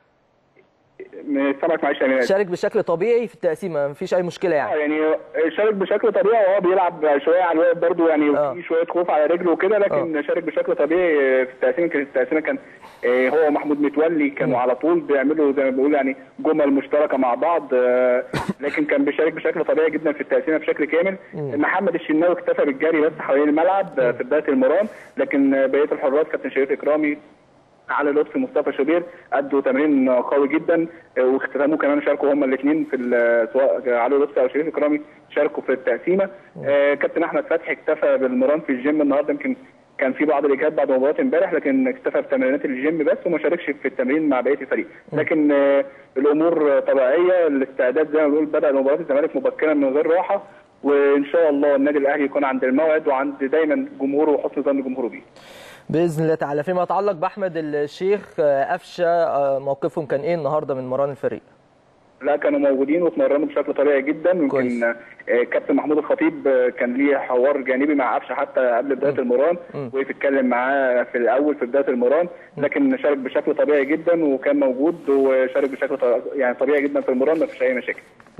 سامعك معلش يا امير. شارك بشكل طبيعي في التقسيمه، مفيش اي مشكله يعني. يعني شارك بشكل طبيعي وهو بيلعب شويه على الوقت برده، يعني في شويه خوف على رجله وكده، لكن شارك بشكل طبيعي في التقسيمه. كانت التقسيمه كان هو ومحمود متولي كانوا على طول بيعملوا زي ما بيقول يعني جمل مشتركه مع بعض، لكن كان بيشارك بشكل طبيعي جدا في التقسيمه بشكل كامل. محمد الشناوي اكتفى بالجري بس حوالين الملعب في بدايه المران، لكن بقيه الحراس كابتن شريف اكرامي، علي لطفي، مصطفى شوبير ادوا تمرين قوي جدا، واختتموا كمان شاركوا هما الاثنين في سواء علي لطفي او شريف اكرامي شاركوا في التقسيمه. كابتن احمد فتحي اكتفى بالمران في الجيم النهارده، يمكن كان في بعض الاجهاد بعد مباراه امبارح، لكن اكتفى بتمرينات الجيم بس وما شاركش في التمرين مع بقيه الفريق. لكن الامور طبيعيه، الاستعداد زي ما بنقول بدا مباراه الزمالك مبكرا من غير راحه، وان شاء الله النادي الاهلي يكون عند الموعد وعند دايما جمهوره وحسن ظن جمهوره بيه باذن الله تعالى. فيما يتعلق باحمد الشيخ قفشه، موقفهم كان ايه النهارده من مران الفريق؟ لا كانوا موجودين واتمرنوا بشكل طبيعي جدا. يمكن كابتن محمود الخطيب كان ليه حوار جانبي مع قفشه حتى قبل بدايه المران، وقف يتكلم معاه في الاول في بدايه المران، لكن شارك بشكل طبيعي جدا وكان موجود وشارك بشكل يعني طبيعي جدا في المران، ما فيش اي مشاكل.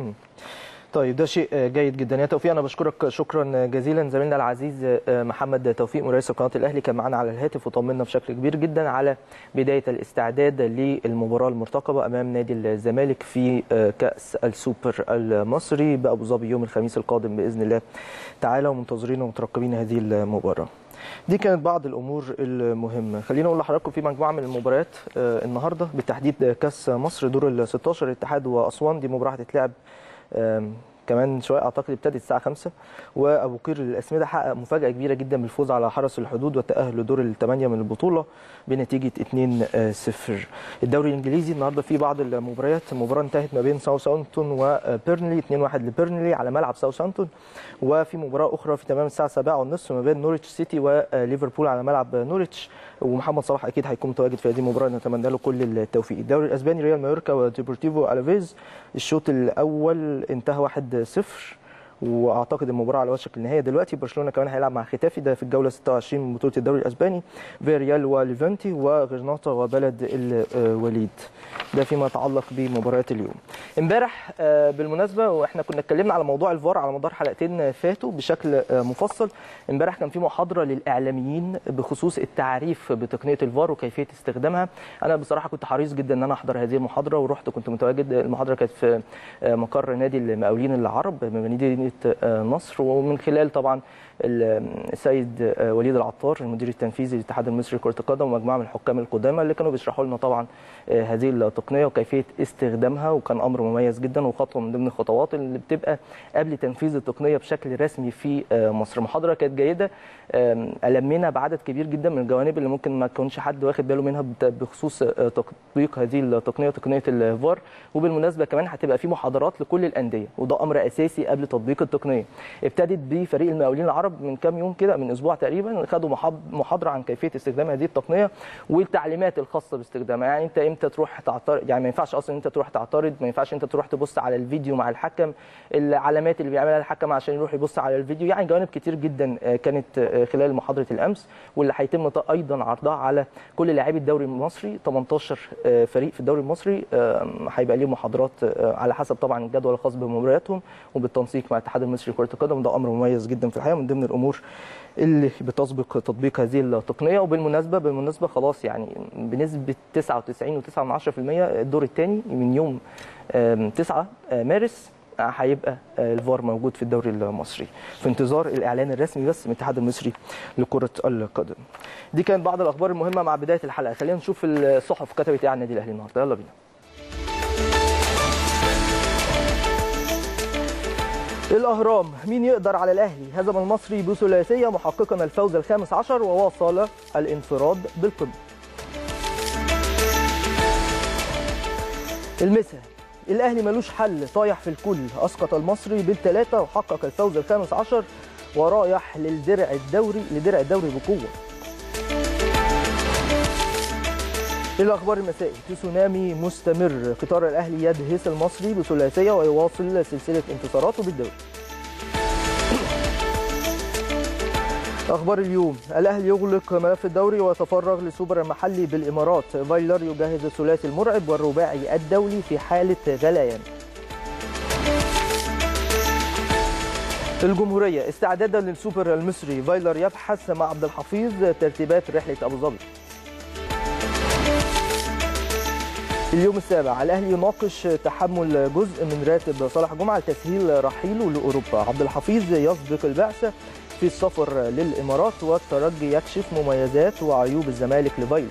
طيب ده شيء جيد جدا يا توفيق. انا بشكرك شكرا جزيلا زميلنا العزيز محمد توفيق مراسل قناه الاهلي، كان معانا على الهاتف وطمنا بشكل كبير جدا على بدايه الاستعداد للمباراه المرتقبه امام نادي الزمالك في كاس السوبر المصري بابو ظبي يوم الخميس القادم باذن الله تعالى، ومنتظرين ومترقبين هذه المباراه. دي كانت بعض الامور المهمه. خلينا اقول لحضراتكم في مجموعه من المباريات النهارده بالتحديد كاس مصر دور ال 16 الاتحاد واسوان، دي مباراه هتتلعب كمان شويه اعتقد ابتدت الساعه 5. وابو قير للاسمده حقق مفاجاه كبيره جدا بالفوز على حرس الحدود والتاهل لدور الثمانيه من البطوله بنتيجه 2-0. الدوري الانجليزي النهارده في بعض المباريات، مباراه انتهت ما بين ساوثهامبتون وبيرنلي 2-1 لبيرنلي على ملعب ساوثهامبتون، وفي مباراه اخرى في تمام الساعه 7:30 ما بين نوريتش سيتي وليفربول على ملعب نوريتش، ومحمد صلاح اكيد هيكون متواجد في هذه المباراه، نتمنى له كل التوفيق. الدوري الاسباني ريال مايوركا وديبورتيفو الافيز، الشوط الاول انتهى 1-0 واعتقد المباراه على وشك النهايه دلوقتي. برشلونه كمان هيلعب مع ختافي، ده في الجوله 26 من بطوله الدوري الاسباني. فياريال وليفانتي وغرناطه وبلد الوليد، ده فيما يتعلق بمباريات اليوم. امبارح بالمناسبه واحنا كنا اتكلمنا على موضوع الفار على مدار حلقتين فاتوا بشكل مفصل، امبارح كان في محاضره للاعلاميين بخصوص التعريف بتقنيه الفار وكيفيه استخدامها. انا بصراحه كنت حريص جدا ان انا احضر هذه المحاضره ورحت كنت متواجد. المحاضره كانت في مقر نادي المقاولين العرب بمدينه نصر، ومن خلال طبعا السيد وليد العطار المدير التنفيذي للاتحاد المصري لكره القدم ومجموعه من الحكام القدامى اللي كانوا بيشرحوا لنا طبعا هذه التقنيه وكيفيه استخدامها، وكان امر مميز جدا وخطوه من ضمن الخطوات اللي بتبقى قبل تنفيذ التقنيه بشكل رسمي في مصر. محاضره كانت جيده، ألمنا بعدد كبير جدا من الجوانب اللي ممكن ما يكونش حد واخد باله منها بخصوص تطبيق هذه التقنيه، تقنيه الفار. وبالمناسبه كمان هتبقى في محاضرات لكل الانديه، وده امر اساسي قبل تطبيق التقنيه. ابتدت بفريق المقاولين العرب من كام يوم كده، من اسبوع تقريبا، خدوا محاضره عن كيفيه استخدام هذه التقنيه والتعليمات الخاصه باستخدامها. يعني انت امتى تروح تعترض، يعني ما ينفعش اصلا انت تروح تعترض، ما ينفعش انت تروح تبص على الفيديو مع الحكم، العلامات اللي بيعملها الحكم عشان يروح يبص على الفيديو. يعني جوانب كتير جدا كانت خلال محاضره الامس، واللي هيتم ايضا عرضها على كل لاعبي الدوري المصري. 18 فريق في الدوري المصري هيبقى ليهم محاضرات على حسب طبعا الجدول الخاص بمبارياتهم وبالتنسيق مع الاتحاد المصري لكره القدم. ده امر مميز جدا في الحقيقه، من ضمن الامور اللي بتسبق تطبيق هذه التقنيه. وبالمناسبه خلاص يعني بنسبه 99.9% الدور الثاني من يوم 9 مارس هيبقى الفار موجود في الدوري المصري، في انتظار الاعلان الرسمي بس من الاتحاد المصري لكره القدم. دي كانت بعض الاخبار المهمه مع بدايه الحلقه. خلينا نشوف الصحف كتبت ايه عن النادي الاهلي النهارده. يلا بينا. الأهرام: مين يقدر على الأهلي؟ هزم المصري بثلاثية محققا الفوز ال15 وواصل الانفراد بالقمة. المسا: الأهلي ملوش حل، طايح في الكل، أسقط المصري بالثلاثة وحقق الفوز ال15 ورايح لدرع الدوري بقوة. الأخبار المسائي: تسونامي مستمر، قطار الأهلي يدهس المصري بثلاثية ويواصل سلسلة انتصاراته بالدوري. أخبار اليوم: الأهلي يغلق ملف الدوري ويتفرغ للسوبر المحلي بالإمارات، فايلر يجهز الثلاثي المرعب والرباعي الدولي في حالة غليان. الجمهورية: استعدادا للسوبر المصري، فايلر يبحث مع عبد الحفيظ ترتيبات رحلة أبو ظبي. اليوم السابع: الأهلي يناقش تحمل جزء من راتب صالح جمعة لتسهيل رحيله لأوروبا، عبد الحفيظ يسبق البعثة في السفر للإمارات، والترجي يكشف مميزات وعيوب الزمالك لفايلر.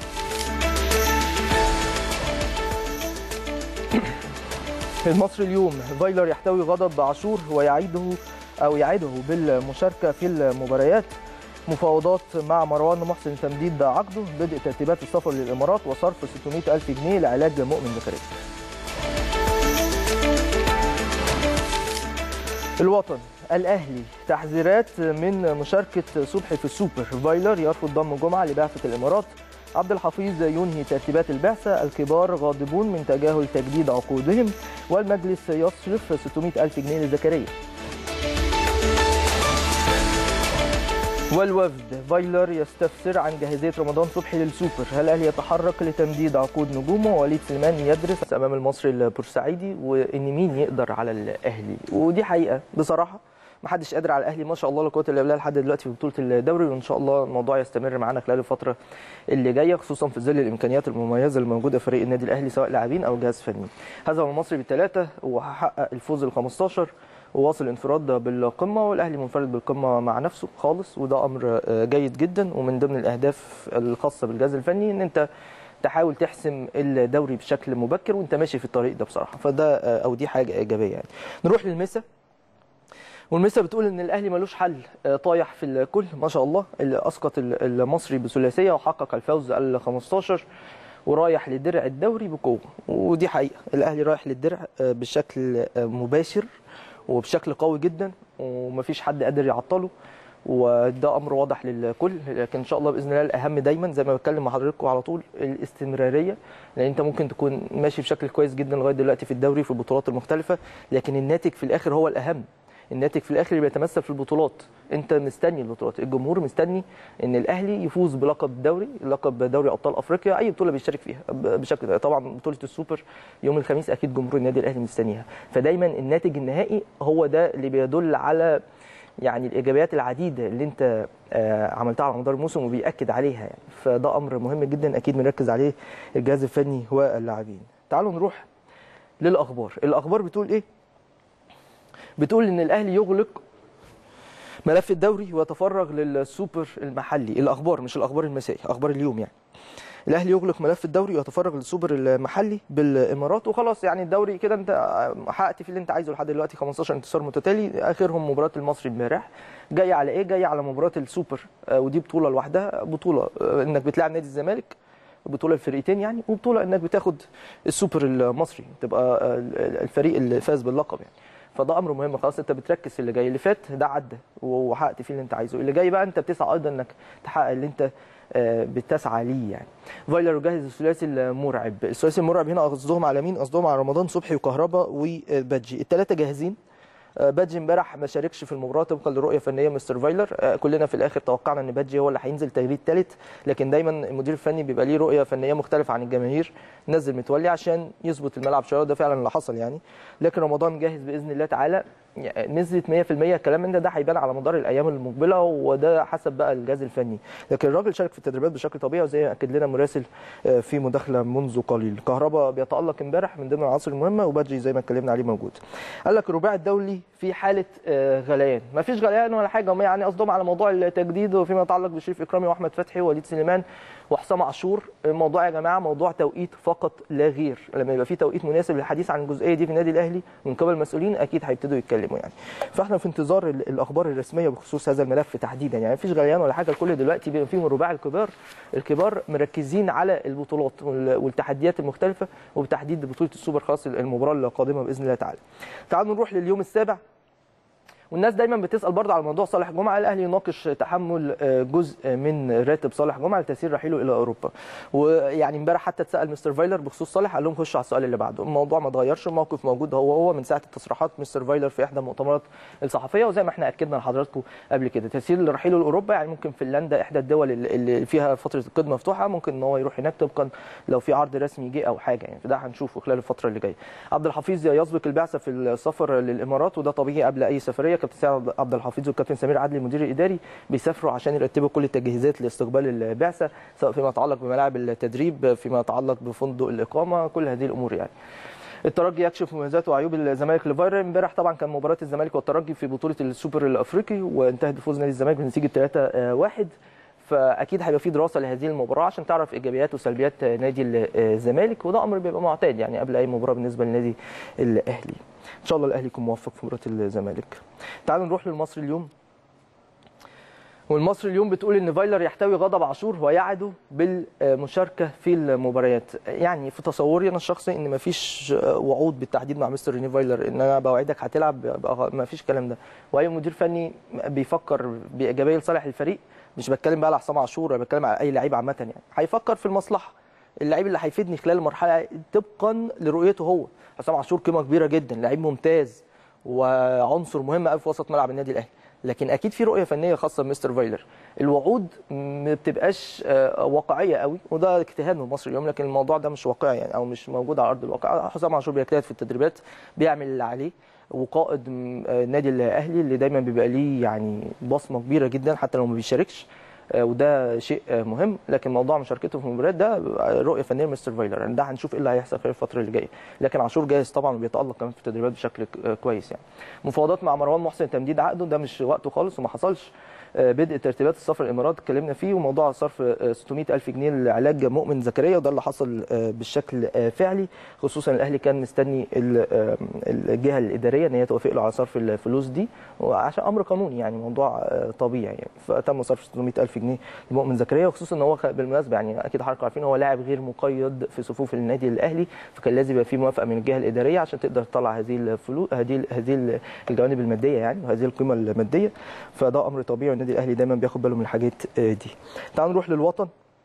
المصري اليوم: فايلر يحتوي غضب عاشور ويعيده بالمشاركة في المباريات، مفاوضات مع مروان محسن تمديد عقده، بدء ترتيبات السفر للإمارات وصرف 600,000 جنيه لعلاج مؤمن زكريا. الوطن: الأهلي تحذيرات من مشاركة صبحي في السوبر، فايلر يرفض ضم جمعة لبعثة الإمارات، عبد الحفيظ ينهي ترتيبات البعثة، الكبار غاضبون من تجاهل تجديد عقودهم، والمجلس يصرف 600,000 جنيه لزكريا. والوفد: فايلر يستفسر عن جاهزية رمضان صبحي للسوبر، هل الأهلي يتحرك لتمديد عقود نجومه؟ وليد سليمان يدرس أمام المصري البورسعيدي وإن مين يقدر على الأهلي. ودي حقيقة بصراحة محدش قادر على الأهلي، ما شاء الله لا قوة إلا بالله لحد دلوقتي في بطولة الدوري، وإن شاء الله الموضوع يستمر معانا خلال الفترة اللي جاية، خصوصا في ظل الإمكانيات المميزة الموجودة في فريق النادي الأهلي سواء لاعبين أو جهاز فني. هزم المصري بالثلاثة وحقق الفوز ال15 وواصل الانفراد بالقمه، والاهلي منفرد بالقمه مع نفسه خالص، وده امر جيد جدا. ومن ضمن الاهداف الخاصه بالجهاز الفني ان انت تحاول تحسم الدوري بشكل مبكر وانت ماشي في الطريق ده بصراحه، فده او دي حاجه ايجابيه يعني. نروح للمسا، والمسا بتقول ان الاهلي ملوش حل، طايح في الكل ما شاء الله، اللي اسقط المصري بثلاثيه وحقق الفوز ال15 ورايح لدرع الدوري بقوه. ودي حقيقه، الاهلي رايح للدرع بشكل مباشر وبشكل قوي جدا ومفيش حد قادر يعطله، وده امر واضح للكل. لكن ان شاء الله باذن الله الاهم دايما زي ما بتكلم مع حضراتكم على طول الاستمراريه، لان انت ممكن تكون ماشي بشكل كويس جدا لغايه دلوقتي في الدوري في البطولات المختلفه، لكن الناتج في الاخر هو الاهم. الناتج في الاخر اللي بيتمثل في البطولات، انت مستني البطولات، الجمهور مستني ان الاهلي يفوز بلقب الدوري، لقب دوري ابطال افريقيا، اي بطوله بيشارك فيها بشكل. طبعا بطوله السوبر يوم الخميس اكيد جمهور النادي الاهلي مستنيها، فدايما الناتج النهائي هو ده اللي بيدل على يعني الايجابيات العديده اللي انت عملتها على مدار الموسم وبيأكد عليها يعني. فده امر مهم جدا اكيد بنركز عليه الجهاز الفني واللاعبين. تعالوا نروح للاخبار. الاخبار بتقول ايه؟ بتقول ان الاهلي يغلق ملف الدوري ويتفرغ للسوبر المحلي. الاخبار مش الاخبار المسائي، اخبار اليوم يعني. الاهلي يغلق ملف الدوري ويتفرغ للسوبر المحلي بالامارات وخلاص. يعني الدوري كده انت حققت فيه اللي انت عايزه لحد دلوقتي، 15 انتصار متتالي، اخرهم مباراه المصري امبارح. جاي على ايه؟ جاي على مباراه السوبر، ودي بطوله لوحدها، بطوله انك بتلاعب نادي الزمالك، بطوله الفريقين يعني، وبطوله انك بتاخد السوبر المصري، تبقى الفريق اللي فاز باللقب يعني. فده امر مهم. خلاص انت بتركز في اللي جاي، اللي فات ده عدى وحققت فيه اللي انت عايزه، اللي جاي بقى انت بتسعى ايضا انك تحقق اللي انت بتسعى ليه يعني. فايلر يجهز الثلاثي المرعب. الثلاثي المرعب هنا قصدهم على مين؟ قصدهم على رمضان صبحي وكهربا وبادجي، الثلاثه جاهزين. بادجي امبارح ما شاركش في المباراه طبقا لرؤيه فنيه مستر فايلر. كلنا في الاخر توقعنا ان بادجي هو اللي هينزل تغيير الثالث، لكن دايما المدير الفني بيبقى ليه رؤيه فنيه مختلفه عن الجماهير، نزل متولي عشان يظبط الملعب شويه، وده فعلا اللي حصل يعني. لكن رمضان جاهز باذن الله تعالى، نزلت 100%. الكلام من ده هيبان على مدار الايام المقبله، وده حسب بقى الجهاز الفني. لكن الراجل شارك في التدريبات بشكل طبيعي، وزي ما اكد لنا مراسل في مداخله منذ قليل. كهربا بيتالق امبارح من ضمن العناصر المهمه، وبادجي زي ما اتكلمنا عليه موجود. قال لك الرباعي الدولي في حاله غليان. ما فيش غليان ولا حاجه، هم يعني قصدهم على موضوع التجديد وفيما يتعلق بشريف اكرامي واحمد فتحي ووليد سليمان وحسام عاشور. الموضوع يا جماعه موضوع توقيت فقط لا غير. لما يبقى في توقيت مناسب للحديث عن الجزئيه دي في النادي الاهلي من قبل المسؤولين، اكيد هيبتدوا يتكلموا يعني. فاحنا في انتظار الاخبار الرسميه بخصوص هذا الملف تحديدا يعني. مفيش غليان ولا حاجه، الكل دلوقتي بما فيهم الرباعي الكبار مركزين على البطولات والتحديات المختلفه، وبتحديد بطوله السوبر خلاص المباراه القادمه باذن الله تعالى. تعالوا نروح لليوم السابع. والناس دايما بتسال برضه على موضوع صالح جمعه. الاهلي يناقش تحمل جزء من راتب صالح جمعه لتسيير رحيله الى اوروبا. ويعني امبارح حتى اتسال مستر فايلر بخصوص صالح، قال لهم خشوا على السؤال اللي بعده. الموضوع ما اتغيرش، الموقف موجود هو من ساعه التصريحات مستر فايلر في احدى المؤتمرات الصحفيه، وزي ما احنا اكدنا لحضراتكم قبل كده، تسيير رحيله لاوروبا يعني ممكن فنلندا احدى الدول اللي فيها فتره القيد مفتوحه، ممكن ان هو يروح هناك طبقا لو في عرض رسمي جه او حاجه يعني. فده هنشوفه خلال الفتره اللي جايه. عبد الحفيظ يسبق البعثه في السفر للامارات، وده طبيعي قبل اي سفريه. كابتن سعد عبد الحفيظ والكابتن سمير عدلي المدير الاداري بيسافروا عشان يرتبوا كل التجهيزات لاستقبال البعثه، سواء فيما يتعلق بملاعب التدريب، فيما يتعلق بفندق الاقامه، كل هذه الامور يعني. الترجي يكشف مميزات وعيوب الزمالك لفايلر. امبارح طبعا كان مباراه الزمالك والترجي في بطوله السوبر الافريقي، وانتهت بفوز نادي الزمالك بنتيجه 3-1. فاكيد هيبقى في دراسه لهذه المباراه عشان تعرف ايجابيات وسلبيات نادي الزمالك، وده امر بيبقى معتاد يعني قبل اي مباراه بالنسبه للنادي الاهلي. ان شاء الله الاهلي يكون موفق في مباراه الزمالك. تعالوا نروح للمصري اليوم. والمصري اليوم بتقول ان فايلر يحتوي غضب عاشور ويعده بالمشاركه في المباريات. يعني في تصوري انا الشخصي ان مفيش وعود بالتحديد مع مستر ريني فايلر ان انا بوعدك هتلعب، مفيش الكلام ده. واي مدير فني بيفكر بايجابيه لصالح الفريق، مش بتكلم بقى على حسام عاشور، انا بتكلم على اي لعيب عامه يعني، هيفكر في المصلحه، اللعيب اللي هيفيدني خلال المرحله طبقا لرؤيته هو. حسام عاشور قيمه كبيره جدا، لعيب ممتاز وعنصر مهم قوي في وسط ملعب النادي الاهلي، لكن اكيد في رؤيه فنيه خاصه بمستر فايلر. الوعود ما بتبقاش واقعيه قوي، وده اجتهاد من مصر اليوم، لكن الموضوع ده مش واقعي يعني، او مش موجود على ارض الواقع. حسام عاشور بيجتهد في التدريبات، بيعمل اللي عليه، وقائد النادي الاهلي اللي دايما بيبقى ليه يعني بصمه كبيره جدا حتى لو ما بيشاركش، وده شيء مهم. لكن موضوع مشاركته في المباريات ده رؤيه فنيه مستر فايلر، ده هنشوف ايه اللي هيحصل خلال الفتره اللي جايه. لكن عاشور جاهز طبعا وبيتالق كمان في التدريبات بشكل كويس يعني. مفاوضات مع مروان محسن تمديد عقده، ده مش وقته خالص وما حصلش. بدء ترتيبات السفر الامارات اتكلمنا فيه، وموضوع صرف 600,000 جنيه لعلاج مؤمن زكريا، وده اللي حصل بالشكل فعلي. خصوصا الاهلي كان مستني الجهه الاداريه ان هي توافق له على صرف الفلوس دي، وعشان امر قانوني يعني موضوع طبيعي يعني. فتم صرف 600,000 جنيه لمؤمن زكريا، وخصوصا ان هو بالمناسبه يعني اكيد حضراتكم عارفين هو لاعب غير مقيد في صفوف النادي الاهلي، فكان لازم يبقى في موافقه من الجهه الاداريه عشان تقدر تطلع هذه الفلوس، هذه الجوانب الماديه يعني، وهذه القيمه الماديه. فده امر طبيعي، النادي الاهلي دايما بياخد باله من الحاجات دي. تعالوا نروح للوطن.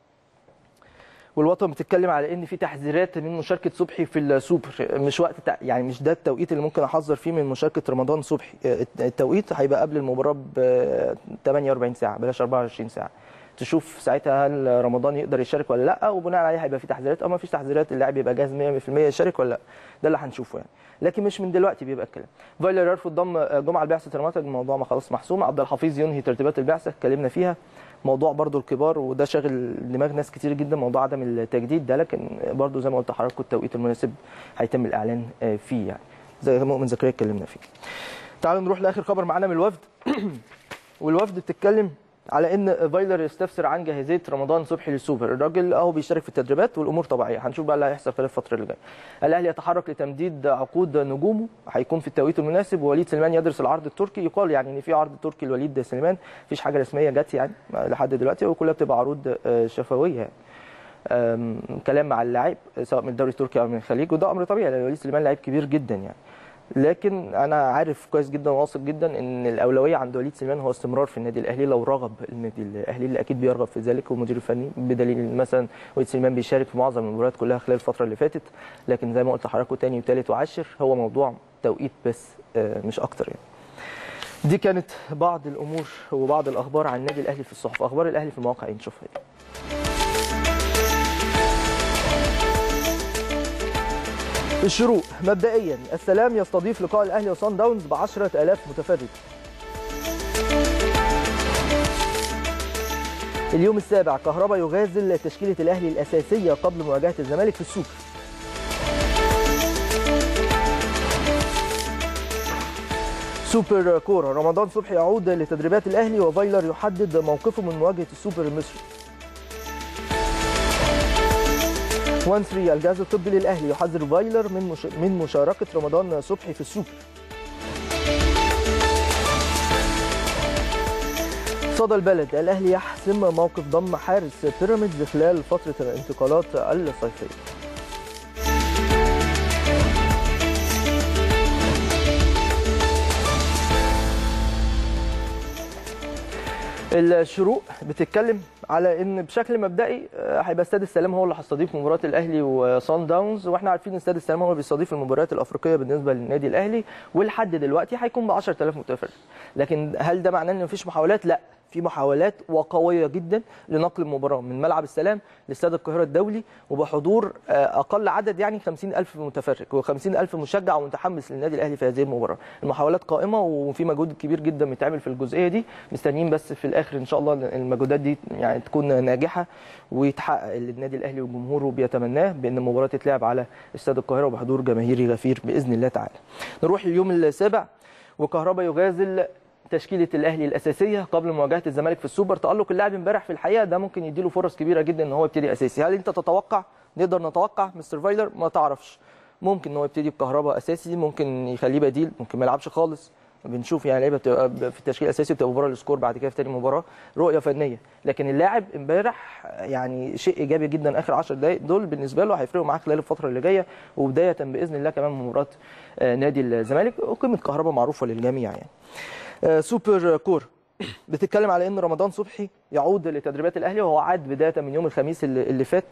والوطن بتتكلم على ان في تحذيرات من مشاركه صبحي في السوبر، مش وقت يعني مش ده التوقيت اللي ممكن احذر فيه من مشاركه رمضان صبحي. التوقيت هيبقى قبل المباراه ب 48 ساعه بلاش 24 ساعه، تشوف ساعتها هل رمضان يقدر يشارك ولا لا، وبناء عليه هيبقى في تحذيرات او ما فيش تحذيرات، اللاعب يبقى جاهز 100% يشارك ولا لا، ده اللي هنشوفه يعني. لكن مش من دلوقتي بيبقى الكلام. فايلر يرفض ضم جمعه لبعثه المنتج، الموضوع ما خلاص محسوم. عبد الحفيظ ينهي ترتيبات البعثه، اتكلمنا فيها. موضوع برضو الكبار وده شاغل دماغ ناس كتير جدا، موضوع عدم التجديد ده، لكن برضو زي ما قلت لحضراتكم التوقيت المناسب هيتم الاعلان فيه يعني، زي مؤمن زكريا اتكلمنا فيه. تعالوا نروح لاخر خبر معانا من الوفد. والوفد بتتكلم على ان فايلر يستفسر عن جاهزيه رمضان صبحي للسوبر. الراجل اهو بيشارك في التدريبات والامور طبيعيه، هنشوف بقى اللي هيحصل خلال الفتره اللي جايه. الاهلي يتحرك لتمديد عقود نجومه، هيكون في التوقيت المناسب. ووليد سليمان يدرس العرض التركي. يقال يعني ان في عرض تركي لوليد سليمان، مفيش حاجه رسميه جت يعني لحد دلوقتي، وكلها بتبقى عروض شفويه يعني. كلام مع اللاعب سواء من الدوري التركي او من الخليج، وده امر طبيعي لان وليد سليمان لاعب كبير جدا يعني. لكن انا عارف كويس جدا وواثق جدا ان الاولويه عند وليد سليمان هو استمرار في النادي الاهلي لو رغب النادي الاهلي، اللي اكيد بيرغب في ذلك والمدير الفني، بدليل مثلا وليد سليمان بيشارك في معظم المباريات كلها خلال الفتره اللي فاتت. لكن زي ما قلت لحضراتكم تاني وثالث وعاشر هو موضوع توقيت بس مش اكتر يعني. دي كانت بعض الامور وبعض الاخبار عن النادي الاهلي في الصحف. اخبار الاهلي في المواقع نشوفها دي. الشروق مبدئيا السلام يستضيف لقاء الاهلي وصن داونز ب 10,000 متفرج. اليوم السابع كهربا يغازل تشكيله الاهلي الاساسيه قبل مواجهه الزمالك في السوبر. سوبر كوره رمضان صبحي يعود لتدريبات الاهلي وفايلر يحدد موقفه من مواجهه السوبر المصري. 1-3 الجهاز الطبي للاهلي يحذر فايلر من مشاركه رمضان صبحي في السوبر. صدى البلد الاهلي يحسم موقف ضم حارس بيراميدز خلال فتره الانتقالات الصيفيه. الشروق بتتكلم على ان بشكل مبدئي هيبقى استاد السلام هو اللي هيستضيف مباراه الاهلي وصن داونز، واحنا عارفين ان استاد السلام هو اللي بيستضيف المباريات الافريقيه بالنسبه للنادي الاهلي، ولحد دلوقتي هيكون ب 10,000 متفرج. لكن هل ده معناه ان مفيش محاولات؟ لا، في محاولات وقويه جدا لنقل المباراه من ملعب السلام لاستاد القاهره الدولي، وبحضور اقل عدد يعني 50,000 متفرج و50,000 مشجع ومتحمس للنادي الاهلي في هذه المباراه. المحاولات قائمه وفي مجهود كبير جدا بيتعمل في الجزئيه دي، مستنيين بس في الاخر ان شاء الله المجهودات دي يعني تكون ناجحه ويتحقق اللي النادي الاهلي وجمهوره بيتمناه، بان المباراه تتلعب على استاد القاهره وبحضور جماهيري غفير باذن الله تعالى. نروح لليوم السابع وكهربا يغازل تشكيله الاهلي الاساسيه قبل مواجهه الزمالك في السوبر. تالق اللاعب امبارح في الحقيقه ده ممكن يديله فرص كبيره جدا ان هو يبتدي اساسي. هل انت تتوقع؟ نقدر نتوقع مستر فايلر؟ ما تعرفش. ممكن ان هو يبتدي بكهربا اساسي، ممكن يخليه بديل، ممكن ما يلعبش خالص. بنشوف يعني لعيبه بتبقى في التشكيل الاساسي بتبقى بره السكور بعد كده في ثاني مباراه، رؤيه فنيه. لكن اللاعب امبارح يعني شيء ايجابي جدا. اخر 10 دقائق دول بالنسبه له هيفرقوا معاه خلال الفتره اللي جايه، وبدايه باذن الله كمان مباراه نادي الزمالك. وقيمه كهربا معروفه للجميع يعني. سوبر كور بتتكلم على ان رمضان صبحي يعود لتدريبات الاهلي، وهو عاد بدايه من يوم الخميس اللي فات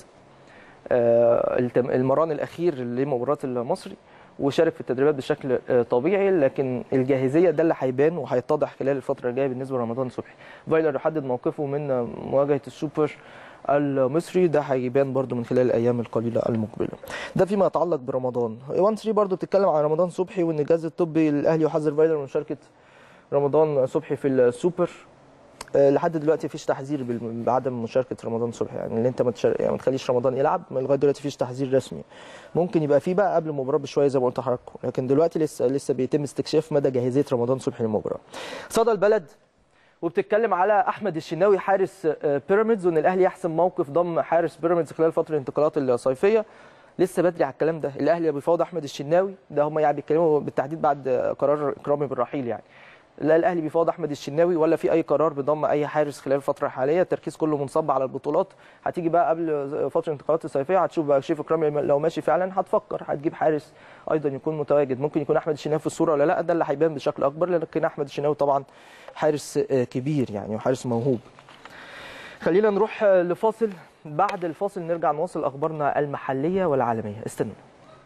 المران الاخير لمباراه المصري، وشارك في التدريبات بشكل طبيعي. لكن الجاهزيه ده اللي هيبان وهيتضح خلال الفتره الجايه بالنسبه لرمضان صبحي. فايلر يحدد موقفه من مواجهه السوبر المصري، ده هيبان برده من خلال الايام القليله المقبله. ده فيما يتعلق برمضان. 1-3 برده بتتكلم عن رمضان صبحي وان الجهاز الطبي للاهلي يحذر فايلر من مشاركه رمضان صبحي في السوبر. لحد دلوقتي مفيش تحذير بعدم مشاركه رمضان صبحي، يعني اللي انت ما تخليش رمضان يلعب لغايه دلوقتي مفيش تحذير رسمي. ممكن يبقى فيه بقى قبل المباراه بشويه زي ما قلت لحضراتكم، لكن دلوقتي لسه بيتم استكشاف مدى جاهزيه رمضان صبحي للمباراه. صدى البلد وبتتكلم على احمد الشناوي حارس بيراميدز، وان الاهلي يحسم موقف ضم حارس بيراميدز خلال فتره الانتقالات الصيفيه. لسه بدري على الكلام ده. الاهلي بيفاوض احمد الشناوي، ده هم يعني بيتكلموا بالتحديد بعد قرار اكرامي بالرحيل يعني. لا الاهلي بيفاوض احمد الشناوي ولا في اي قرار بضم اي حارس خلال الفتره الحاليه. التركيز كله منصب على البطولات. هتيجي بقى قبل فتره الانتقالات الصيفيه هتشوف بقى شريف اكرامي لو ماشي فعلا هتفكر هتجيب حارس ايضا يكون متواجد. ممكن يكون احمد الشناوي في الصوره ولا لا، ده اللي هيبان بشكل اكبر. لكن احمد الشناوي طبعا حارس كبير يعني وحارس موهوب. خلينا نروح لفاصل، بعد الفاصل نرجع نواصل اخبارنا المحليه والعالميه. استنوا.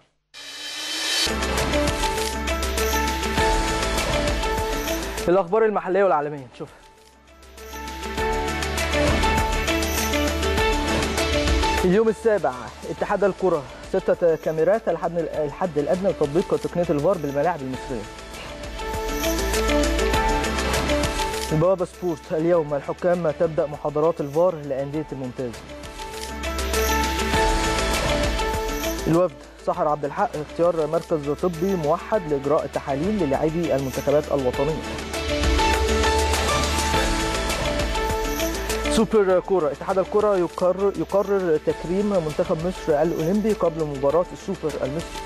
الأخبار المحلية والعالمية نشوفها. اليوم السابع اتحاد الكرة 6 كاميرات الحد الأدنى لتطبيق تقنية الفار بالملاعب المصرية. بوابة سبورت اليوم الحكام تبدأ محاضرات الفار لأندية الممتاز. الوفد سحر عبد الحق اختيار مركز طبي موحد لإجراء التحاليل للاعبي المنتخبات الوطنية. سوبر كوره. اتحاد الكره يقرر تكريم منتخب مصر الاولمبي قبل مباراه السوبر المصري.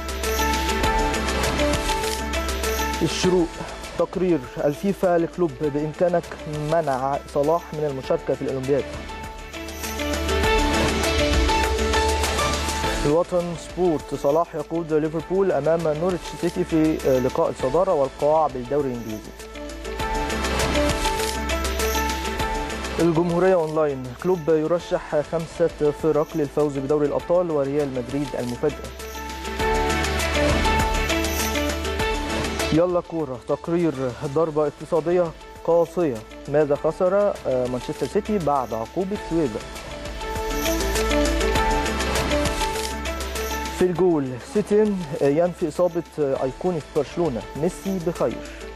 الشروق. تقرير الفيفا لكلوب بامكانك منع صلاح من المشاركه في الاولمبياد. الوطن سبورت. صلاح يقود ليفربول امام نورتش سيتي في لقاء الصداره والقاع بالدوري الانجليزي. الجمهورية أونلاين. كلوب يرشح 5 فرق للفوز بدوري الأبطال وريال مدريد المفاجئة. يلا كورة. تقرير ضربة اقتصادية قاسية. ماذا خسر مانشستر سيتي بعد عقوبة ويبر؟ في الجول. سيتين ينفي إصابة أيقونة برشلونة. ميسي بخير.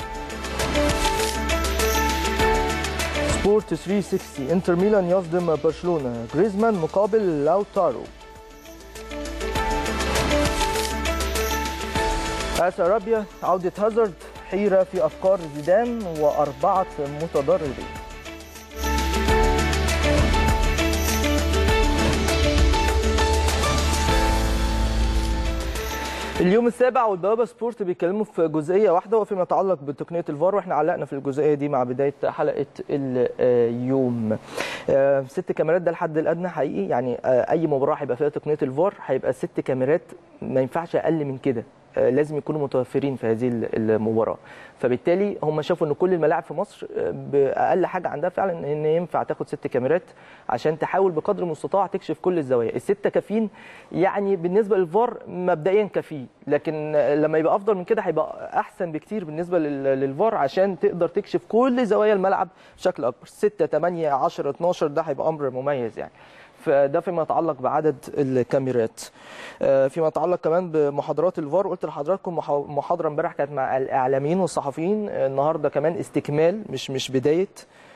سبورت 360. انتر ميلان يصدم برشلونة. جريزمان مقابل لاوتارو. آس أرابيا. عودة هازارد. حيرة في أفكار زيدان و4 متضررين. اليوم السابع والبوابه سبورت بيتكلموا في جزئيه واحده وفيما يتعلق بتقنيه الفار، واحنا علقنا في الجزئيه دي مع بدايه حلقه اليوم. 6 كاميرات ده الحد الادنى حقيقي، يعني اي مباراه هيبقى فيها تقنيه الفار هيبقى 6 كاميرات، ما ينفعش اقل من كده، لازم يكونوا متوفرين في هذه المباراه. فبالتالي هم شافوا ان كل الملاعب في مصر باقل حاجه عندها فعلا ان ينفع تاخد 6 كاميرات عشان تحاول بقدر المستطاع تكشف كل الزوايا. ال6 كافيين يعني بالنسبه للفار مبدئيا كافيين، لكن لما يبقى افضل من كده هيبقى احسن بكتير بالنسبه للفار عشان تقدر تكشف كل زوايا الملعب بشكل اكبر. 6 8 10 12 ده هيبقى امر مميز يعني. فده فيما يتعلق بعدد الكاميرات. فيما يتعلق كمان بمحاضرات الفار، قلت لحضراتكم محاضره امبارح كانت مع الاعلاميين والصحفيين، النهارده كمان استكمال مش بدايه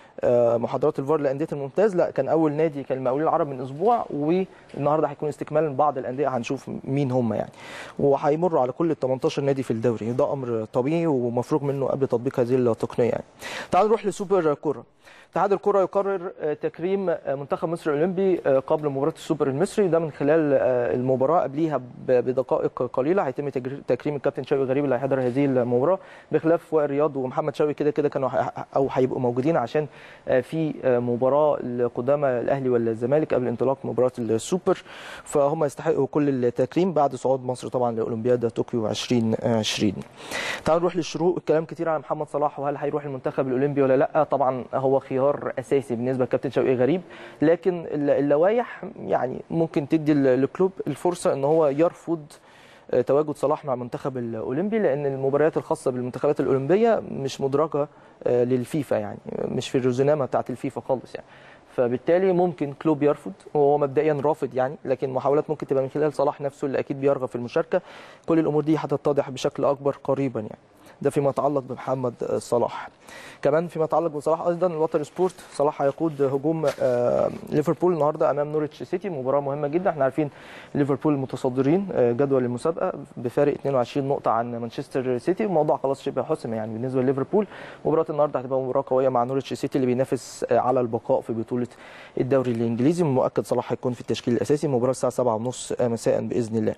محاضرات الفار لانديه الممتاز، لا كان اول نادي كان المقاولين العرب من اسبوع، والنهارده هيكون استكمال لبعض الانديه هنشوف مين هم يعني، وهيمروا على كل 18 نادي في الدوري. ده امر طبيعي ومفروغ منه قبل تطبيق هذه التقنيه يعني. تعالوا نروح لسوبر كوره. اتحاد الكره يقرر تكريم منتخب مصر الاولمبي قبل مباراه السوبر المصري، ده من خلال المباراه قبليها بدقائق قليله هيتم تكريم الكابتن شوقي غريب اللي هيحضر هذه المباراه، بخلاف وائل رياض ومحمد شوقي كده كانوا او هيبقوا موجودين عشان في مباراه قدام الاهلي والزمالك قبل انطلاق مباراه السوبر، فهم يستحقوا كل التكريم بعد صعود مصر طبعا لاولمبياد طوكيو 2020. تعالوا نروح للشروق. الكلام كتير عن محمد صلاح وهل هيروح المنتخب الاولمبي ولا لا. طبعا هو خيار اساسي بالنسبه للكابتن شوقي غريب، لكن اللوائح يعني ممكن تدي الكلوب الفرصه ان هو يرفض تواجد صلاح مع المنتخب الاولمبي، لان المباريات الخاصه بالمنتخبات الاولمبيه مش مدرجه للفيفا، يعني مش في الرزنامه بتاعه الفيفا خالص يعني. فبالتالي ممكن كلوب يرفض، وهو مبدئيا رافض يعني، لكن محاولات ممكن تبقى من خلال صلاح نفسه اللي اكيد بيرغب في المشاركه. كل الامور دي هتتضح بشكل اكبر قريبا يعني. ده فيما يتعلق بمحمد صلاح. كمان فيما يتعلق بصلاح ايضا الوتر سبورت، صلاح هيقود هجوم ليفربول النهارده امام نورتش سيتي، مباراه مهمه جدا. احنا عارفين ليفربول متصدرين جدول المسابقه بفارق 22 نقطه عن مانشستر سيتي، الموضوع خلاص شبه حسم يعني بالنسبه لليفربول. مباراه النهارده هتبقى مباراه قويه مع نورتش سيتي اللي بينافس على البقاء في بطوله الدوري الانجليزي، مؤكد صلاح هيكون في التشكيل الاساسي. مباراه الساعه 7:30 مساء باذن الله.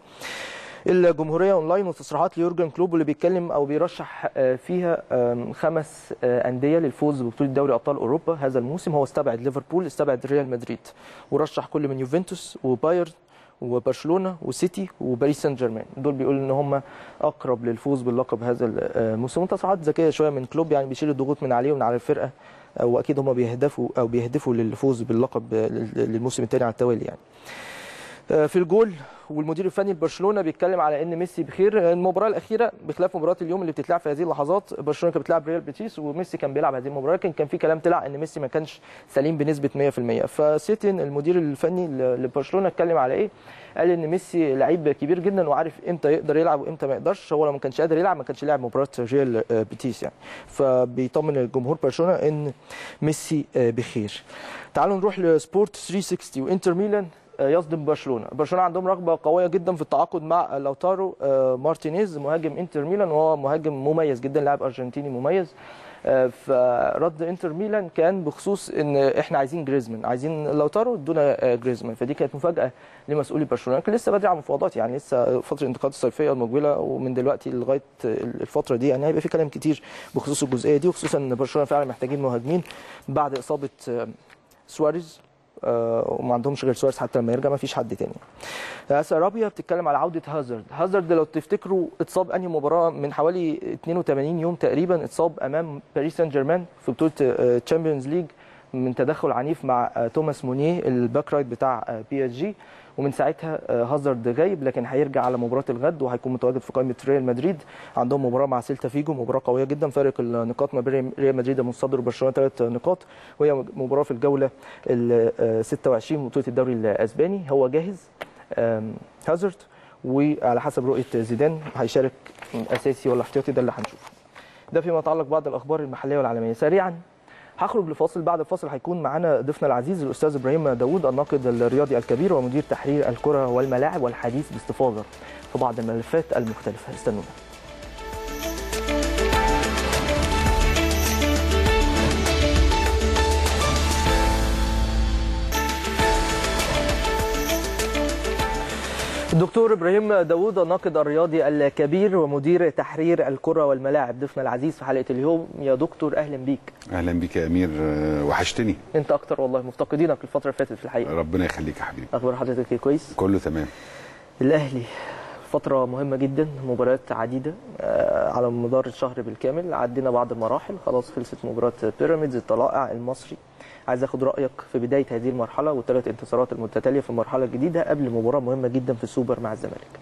الجمهوريه اونلاين وتصريحات ليورجن كلوب اللي بيتكلم او بيرشح فيها 5 انديه للفوز ببطوله دوري ابطال اوروبا هذا الموسم. هو استبعد ليفربول، استبعد ريال مدريد، ورشح كل من يوفنتوس وبايرن وبرشلونه وسيتي وباريس سان جيرمان. دول بيقول ان هم اقرب للفوز باللقب هذا الموسم. تصريحات ذكيه شويه من كلوب، يعني بيشيل الضغوط من عليه ومن على الفرقه، واكيد هم بيهدفوا للفوز باللقب للموسم الثاني على التوالي يعني. في الجول والمدير الفني لبرشلونه بيتكلم على ان ميسي بخير. المباراه الاخيره بخلاف مباراه اليوم اللي بتتلعب في هذه اللحظات، برشلونه كانت بتلعب ريال بيتيس وميسي كان بيلعب هذه المباراه، لكن كان في كلام طلع ان ميسي ما كانش سليم بنسبه 100%. فسيتين المدير الفني لبرشلونه اتكلم على ايه؟ قال ان ميسي لعيب كبير جدا وعارف امتى يقدر يلعب وامتى ما يقدرش، هو لو ما كانش قادر يلعب ما كانش لاعب مباراه ريال بيتيس يعني. فبيطمن الجمهور برشلونه ان ميسي بخير. تعالوا نروح لسبورت 360 وانتر ميلان يصدم برشلونه. برشلونه عندهم رغبه قويه جدا في التعاقد مع لوتارو مارتينيز مهاجم انتر ميلان، وهو مهاجم مميز جدا، لاعب ارجنتيني مميز. فرد انتر ميلان كان بخصوص ان احنا عايزين جريزمان، عايزين لوتارو ادونا جريزمان، فدي كانت مفاجاه لمسؤولي برشلونه. كان لسه بدري على المفاوضات، يعني لسه فتره الانتقالات الصيفيه المقبله، ومن دلوقتي لغايه الفتره دي يعني هيبقى في كلام كتير بخصوص الجزئيه دي، وخصوصا ان برشلونه فعلا محتاجين مهاجمين بعد اصابه سواريز، وما عندهمش غير سواريز حتى لما يرجع، ما فيش حد تاني. سارابيا بتتكلم على عوده هازارد لو تفتكروا اتصاب انهي مباراه من حوالي 82 يوم تقريبا، اتصاب امام باريس سان جيرمان في بطوله تشامبيونز ليج من تدخل عنيف مع توماس مونيه الباك رايت بتاع PSG، ومن ساعتها هازارد غايب، لكن هيرجع على مباراه الغد وهيكون متواجد في قائمه ريال مدريد. عندهم مباراه مع سيلتا فيجو، مباراه قويه جدا، فارق النقاط ما بين ريال مدريد المتصدر وبرشلونه 3 نقاط، وهي مباراه في الجوله ال 26 من بطوله الدوري الاسباني. هو جاهز هازارد، وعلى حسب رؤيه زيدان هيشارك اساسي ولا احتياطي، ده اللي هنشوفه. ده فيما يتعلق بعض الاخبار المحليه والعالميه. سريعا هخرج لفاصل، بعد الفاصل هيكون معانا ضيفنا العزيز الاستاذ ابراهيم داوود، الناقد الرياضي الكبير ومدير تحرير الكره والملاعب، والحديث باستفاضه في بعض الملفات المختلفه. استنونا. الدكتور ابراهيم داوود الناقد الرياضي الكبير ومدير تحرير الكره والملاعب، ضيفنا العزيز في حلقه اليوم. يا دكتور اهلا بيك. اهلا بيك يا امير، وحشتني. انت اكتر والله، مفتقدينك الفتره اللي فاتت في الحقيقه. ربنا يخليك يا حبيبي. اخبار حضرتك كويس؟ كله تمام. الاهلي فتره مهمه جدا، مباريات عديده على مدار الشهر بالكامل، عدينا بعض المراحل، خلاص خلصت مباراه بيراميدز، الطلائع، المصري. عايز اخد رايك في بدايه هذه المرحله والثلاث انتصارات المتتاليه في المرحله الجديده قبل مباراه مهمه جدا في السوبر مع الزمالك.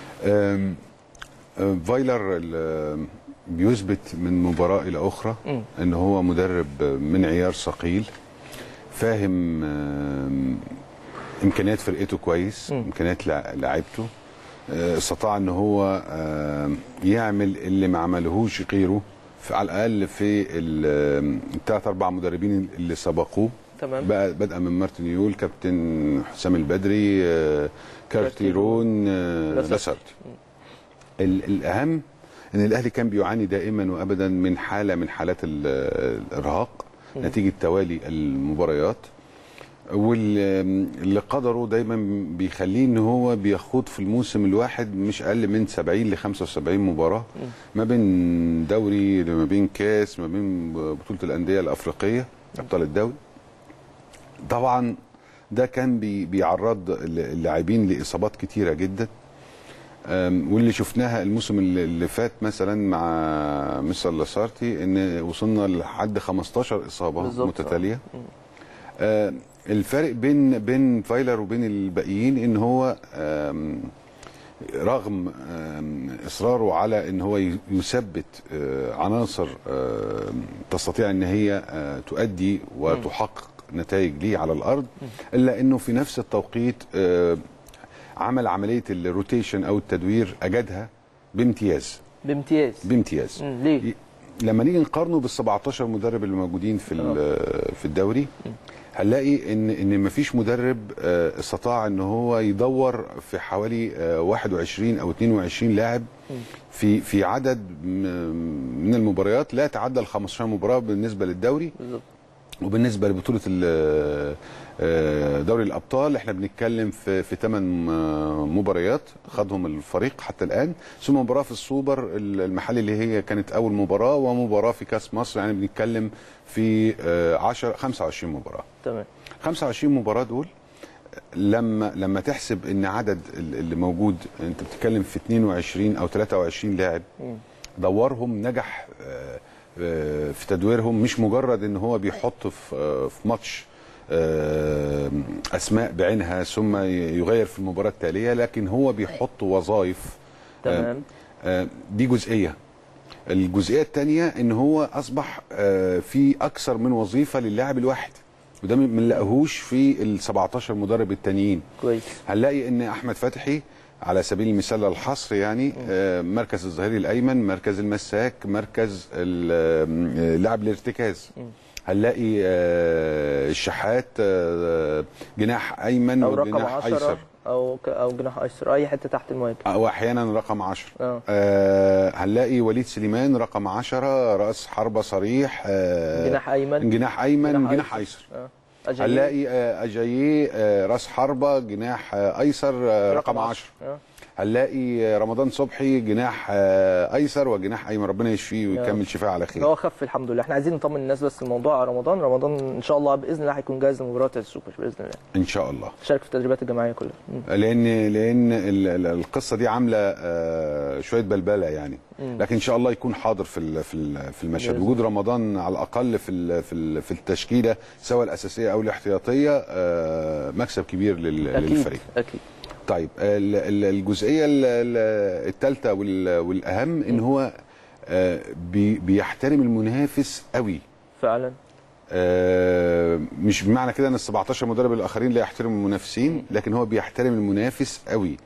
فايلر بيثبت من مباراه الى اخرى ان هو مدرب من عيار ثقيل، فاهم امكانيات فرقته كويس، امكانيات لاعيبته، استطاع ان هو يعمل اللي ما عملهوش غيره على الاقل في الثلاث اربع مدربين اللي سبقوه. تمام. بقى بدءا من مارتينيول، كابتن حسام البدري، كارتيرون، لاسارتي. الاهم ان الاهلي كان بيعاني دائما وابدا من حاله من حالات الارهاق نتيجه توالي المباريات، واللي قدره دايما بيخليه ان هو بيخوض في الموسم الواحد مش اقل من 70 ل 75 مباراه، ما بين دوري، ما بين كاس، ما بين بطوله الانديه الافريقيه، ابطال الدوري. طبعا ده كان بيعرض اللاعبين لاصابات كتيره جدا، واللي شفناها الموسم اللي فات مثلا مع مستر لاسارتي ان وصلنا لحد 15 اصابه متتاليه. الفرق بين فايلر وبين الباقيين ان هو رغم اصراره على ان هو يثبت عناصر تستطيع ان هي تؤدي وتحقق نتائج ليه على الارض، الا انه في نفس التوقيت عمل عمليه الروتيشن او التدوير، اجدها بامتياز. ليه؟ لما نيجي نقارنه بال 17 مدرب اللي موجودين في الدوري، هنلاقي ان مفيش مدرب استطاع ان هو يدور في حوالي 21 او 22 لاعب في عدد من المباريات لا يتعدى ال 15 مباراه بالنسبه للدوري. وبالنسبه لبطوله دوري الابطال احنا بنتكلم في 8 مباريات خدهم الفريق حتى الان، ثم مباراه في السوبر المحلي اللي هي كانت اول مباراه، ومباراه في كاس مصر، يعني بنتكلم في 25 مباراه. تمام. 25 مباراه دول لما تحسب ان عدد اللي موجود، انت بتتكلم في 22 او 23 لاعب دورهم، نجح في تدويرهم، مش مجرد ان هو بيحط في ماتش اسماء بعينها ثم يغير في المباراه التاليه، لكن هو بيحط وظائف. تمام. دي جزئيه. الجزئيه الثانيه ان هو اصبح في اكثر من وظيفه للاعب الواحد، وده ما نلاقيهوش في ال 17 مدرب التانيين. كويس. هنلاقي ان احمد فتحي على سبيل المثال الحصر يعني مركز الظهير الايمن، مركز المساك، مركز لاعب الارتكاز. هنلاقي الشحات جناح ايمن او رقم وجناح 10 ايسر او جناح ايسر، اي حته تحت المهاجم، او احيانا رقم 10. هنلاقي وليد سليمان رقم 10 راس حربه صريح، جناح ايمن جناح ايسر. هنلاقي اجاييه راس حربه جناح ايسر رقم 10. هنلاقي رمضان صبحي جناح ايسر وجناح ايمن، ربنا يشفيه ويكمل شفاء على خير. هو خف الحمد لله. احنا عايزين نطمن الناس بس الموضوع رمضان ان شاء الله باذن الله هيكون جاهز لمباراه السوبر باذن الله ان شاء الله، شارك في التدريبات الجماعيه كلها. لان القصه دي عامله شويه بلبله يعني، لكن ان شاء الله يكون حاضر في المشهد. وجود رمضان على الاقل في التشكيله سواء الاساسيه او الاحتياطيه مكسب كبير للفريق. اكيد. طيب الجزئيه الثالثه والاهم ان هو بيحترم المنافس قوي فعلا. مش بمعنى كده ان ال 17 مدرب الاخرين لا يحترموا المنافسين، لكن هو بيحترم المنافس قوي.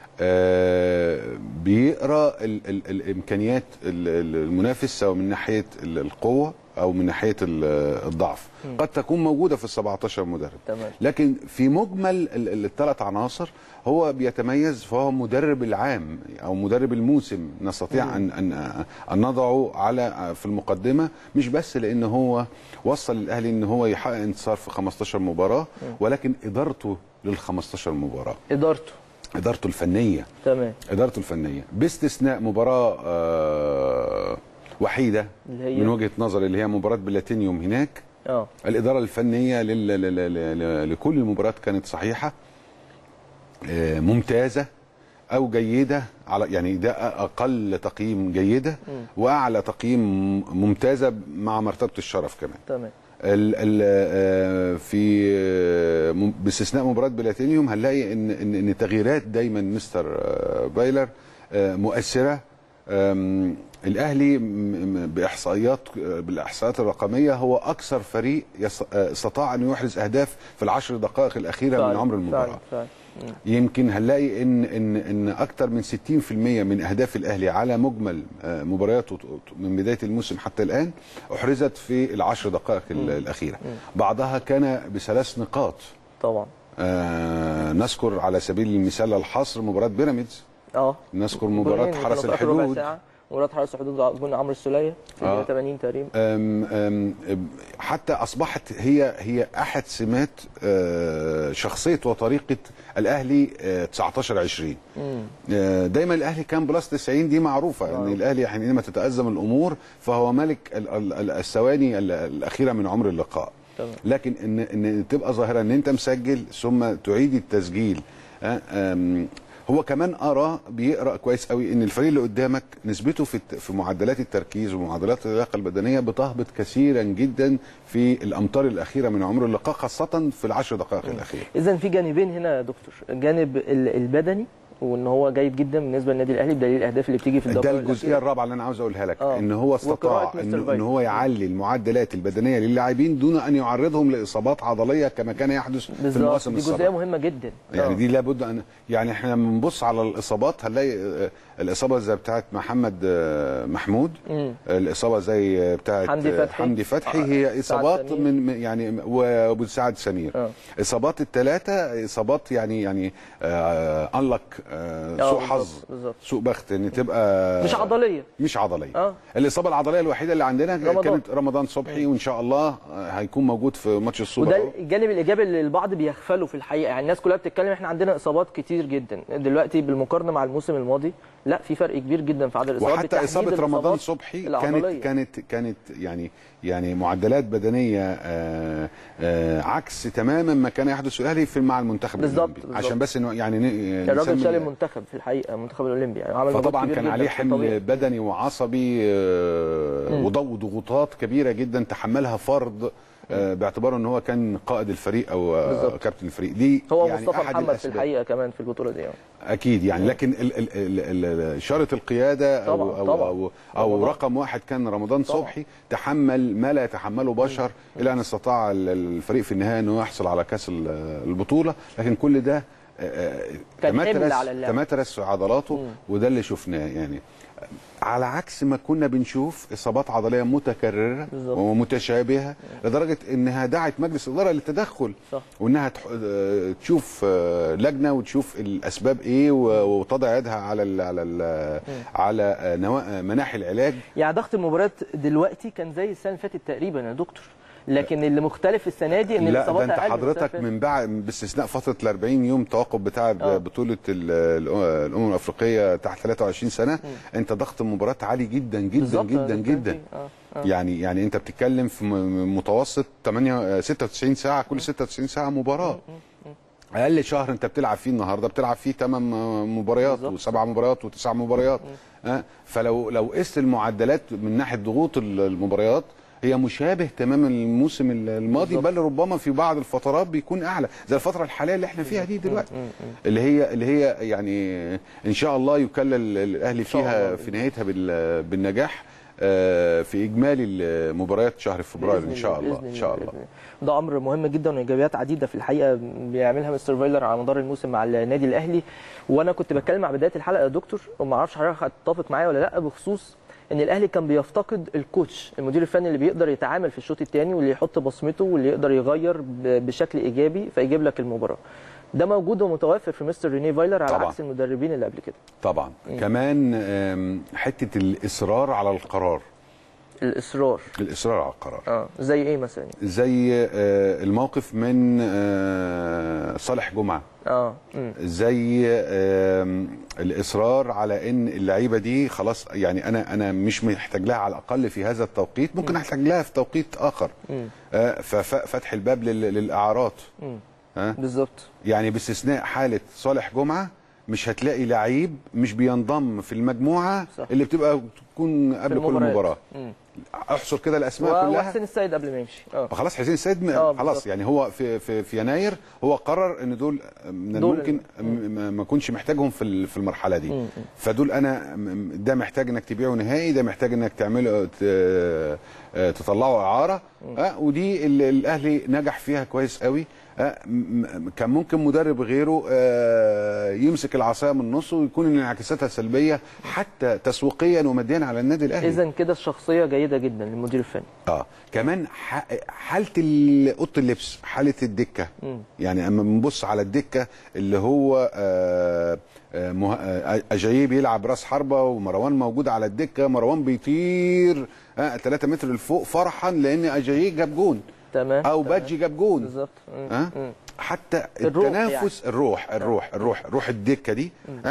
بيقرا الامكانيات المنافس سواء من ناحيه القوه او من ناحيه الضعف، قد تكون موجوده في ال 17 مدرب. تمام. لكن في مجمل الثلاث عناصر هو بيتميز، فهو مدرب العام او مدرب الموسم نستطيع ان نضعه في المقدمه، مش بس لان هو وصل الاهلي ان هو يحقق انتصار في 15 مباراه، ولكن ادارته لل 15 مباراه، ادارته الفنيه. تمام. ادارته الفنيه باستثناء مباراه وحيده من وجهه نظري اللي هي مباراه بلاتينيوم هناك. الاداره الفنيه لكل المباريات كانت صحيحه، ممتازه او جيده، على يعني ده اقل تقييم جيده، واعلى تقييم ممتازه مع مرتبه الشرف كمان. تمام. في باستثناء مباراه بلاتينيوم هنلاقي ان تغييرات دايما مستر بايلر مؤثره. الاهلي بالاحصائيات الرقميه هو اكثر فريق استطاع ان يحرز اهداف في ال10 دقائق الاخيره من عمر المباراه. يمكن هنلاقي ان اكثر من 60% من اهداف الاهلي على مجمل مبارياته من بدايه الموسم حتى الان احرزت في ال10 دقائق الاخيره، بعضها كان ب3 نقاط. طبعا. نذكر على سبيل المثال الحصر مباراه بيراميدز، نذكر مباراه حرس الحدود، مباراه حرس الحدود جون عمرو السوليه في 80 تقريبا. حتى اصبحت هي احد سمات شخصيه وطريقه الاهلي 19-20. دايما الاهلي كان بلس 90، دي معروفه يعني الاهلي حينما تتازم الامور فهو ملك الثواني الاخيره من عمر اللقاء. لكن ان تبقى ظاهره ان انت مسجل ثم تعيد التسجيل. هو كمان بيقرا كويس قوي ان الفريق اللي قدامك نسبته في معدلات التركيز ومعدلات اللياقه البدنيه بتهبط كثيرا جدا في الامتار الاخيره من عمر اللقاء، خاصه في ال10 دقائق الاخيره. اذا في جانبين هنا يا دكتور، الجانب البدني وان هو جيد جدا بالنسبه للنادي الاهلي بدليل الاهداف اللي بتيجي في الدوري. ده الجزئيه الرابعه اللي انا عاوز اقولها لك، ان هو استطاع ان هو يعلي المعدلات البدنيه للاعبين دون ان يعرضهم لاصابات عضليه كما كان يحدث في المواسم السابقه. دي جزئيه مهمه جدا. يعني دي لابد ان يعني احنا بنبص على الاصابات هنلاقي الاصابه زي بتاعه محمد محمود، الاصابه زي بتاعه حمدي فتحي هي اصابات من يعني وبتساعد سمير. اصابات الثلاثه اصابات يعني انلك، سوء حظ، سوء بخت، ان تبقى مش عضليه. الاصابه العضليه الوحيده اللي عندنا كانت رمضان صبحي، وان شاء الله هيكون موجود في ماتش السوبر. وده الجانب الايجابي اللي البعض بيغفلوا في الحقيقه، يعني الناس كلها بتتكلم احنا عندنا اصابات كتير جدا دلوقتي بالمقارنه مع الموسم الماضي، لا في فرق كبير جدا في عدد الاصابات. وحتى اصابه رمضان صبحي كانت يعني معدلات بدنيه عكس تماما ما كان يحدث في الاهلي مع المنتخب الاولمبي، عشان بس انه يعني الراجل شال المنتخب في الحقيقه المنتخب الاولمبي، يعني عمل فطبعا كان عليه حمل بدني وعصبي وضغوطات كبيره جدا تحملها فرد باعتباره ان هو كان قائد الفريق او كابتن الفريق. دي هو يعني مصطفى محمد في الحقيقه كمان في البطوله دي اكيد يعني. لكن اشاره القياده او رقم واحد كان رمضان صبحي، تحمل ما لا يتحمله بشر الى ان استطاع الفريق في النهايه انه يحصل على كاس البطوله. لكن كل ده تماترس عضلاته، وده اللي شفناه يعني. على عكس ما كنا بنشوف اصابات عضليه متكرره ومتشابهه لدرجه انها دعت مجلس الاداره للتدخل، وانها تشوف لجنه وتشوف الاسباب ايه وتضع يدها على مناحي العلاج. يعني ضغط المباريات دلوقتي كان زي السنه اللي فاتت تقريبا يا دكتور، لكن اللي مختلف السنه دي ان الاصابات اقل. لا ده انت حضرتك من بعد باستثناء فتره ال 40 يوم توقف بتاع بطوله الامم الافريقيه تحت 23 سنه، انت ضغط المباريات عالي جدا جدا جدا جدا. يعني انت بتتكلم في متوسط 96 ساعه، كل 96 ساعه مباراه. اقل شهر انت بتلعب فيه النهارده بتلعب فيه 8 مباريات و7 مباريات و9 مباريات. فلو قست المعدلات من ناحيه ضغوط المباريات هي مشابه تماما للموسم الماضي، بل ربما في بعض الفترات بيكون اعلى، زي الفتره الحاليه اللي احنا فيها دي دلوقتي، اللي هي يعني ان شاء الله يكلل الاهلي فيها في نهايتها بالنجاح في اجمالي مباريات شهر فبراير ان شاء الله. ان شاء الله ده امر مهم جدا وايجابيات عديده في الحقيقه بيعملها مستر فايلر على مدار الموسم مع النادي الاهلي. وانا كنت بتكلم مع بدايه الحلقه يا دكتور، وما اعرفش حضرتك هتتفق معايا ولا لا، بخصوص ان الاهلي كان بيفتقد الكوتش، المدير الفني اللي بيقدر يتعامل في الشوط الثاني واللي يحط بصمته واللي يقدر يغير بشكل ايجابي فيجيب لك المباراه. ده موجود ومتوفر في مستر ريني فايلر على عكس المدربين اللي قبل كده. طبعا كمان حته الاصرار على القرار. الاصرار على القرار. زي ايه مثلا؟ زي الموقف من صالح جمعه. زي الاصرار على ان اللعيبه دي خلاص، يعني انا مش محتاج لها على الاقل في هذا التوقيت، ممكن احتاج لها في توقيت اخر. ففتح الباب للاعارات. بالظبط. يعني باستثناء حاله صالح جمعه مش هتلاقي لعيب مش بينضم في المجموعه اللي بتكون قبل كل مباراه. احصر كده الاسماء كلها. وحسين السيد قبل ما يمشي. خلاص حسين السيد خلاص، يعني هو في يناير هو قرر ان دول من الممكن ما اكونش محتاجهم في المرحله دي. فدول انا ده محتاج انك تبيعه نهائي، ده محتاج انك تعمله تطلعه اعاره. ودي اللي الاهلي نجح فيها كويس قوي. كان ممكن مدرب غيره يمسك العصايه من النص ويكون انعكاساتها سلبيه حتى تسويقيا وماديا على النادي الاهلي. اذا كده الشخصيه جيده جدا للمدير الفني. كمان حاله اوضه اللبس، حاله الدكه. يعني اما بنبص على الدكه اللي هو اجاييه بيلعب راس حربه ومروان موجود على الدكه، مروان بيطير 3 متر لفوق فرحا لان اجاييه جاب جون. تمام. او بادجي جاب جون. بالظبط. حتى التنافس يعني. الروح الدكه دي.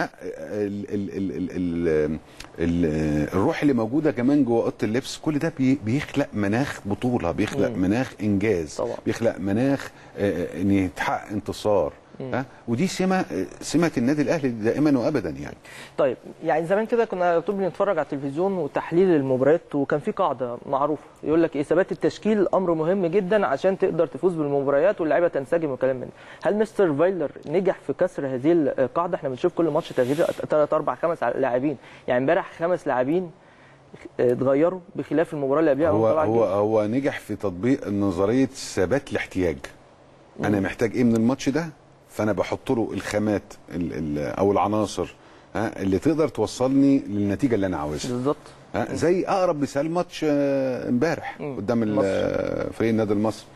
الروح اللي موجوده كمان جوه اوضه اللبس، كل ده بيخلق مناخ بطوله، بيخلق مناخ انجاز طبعا. بيخلق مناخ ان يتحقق انتصار. ودي سمه النادي الاهلي دائما وابدا يعني. طيب يعني زمان كده كنا طول بنتفرج على التلفزيون وتحليل المباريات، وكان في قاعده معروفه يقول لك ثبات التشكيل امر مهم جدا عشان تقدر تفوز بالمباريات واللعيبه تنسجم وكلام من ده. هل مستر فايلر نجح في كسر هذه القاعده؟ احنا بنشوف كل ماتش تغيير 3 4 5 لاعبين، يعني امبارح 5 لاعبين اتغيروا بخلاف المباراه اللي قبلها. هو نجح في تطبيق نظريه ثبات الاحتياج. انا محتاج ايه من الماتش ده، فانا بحط له الخامات او العناصر اللي تقدر توصلني للنتيجه اللي انا عاوزها. بالظبط. زي اقرب مثال ماتش امبارح قدام فريق النادي المصري.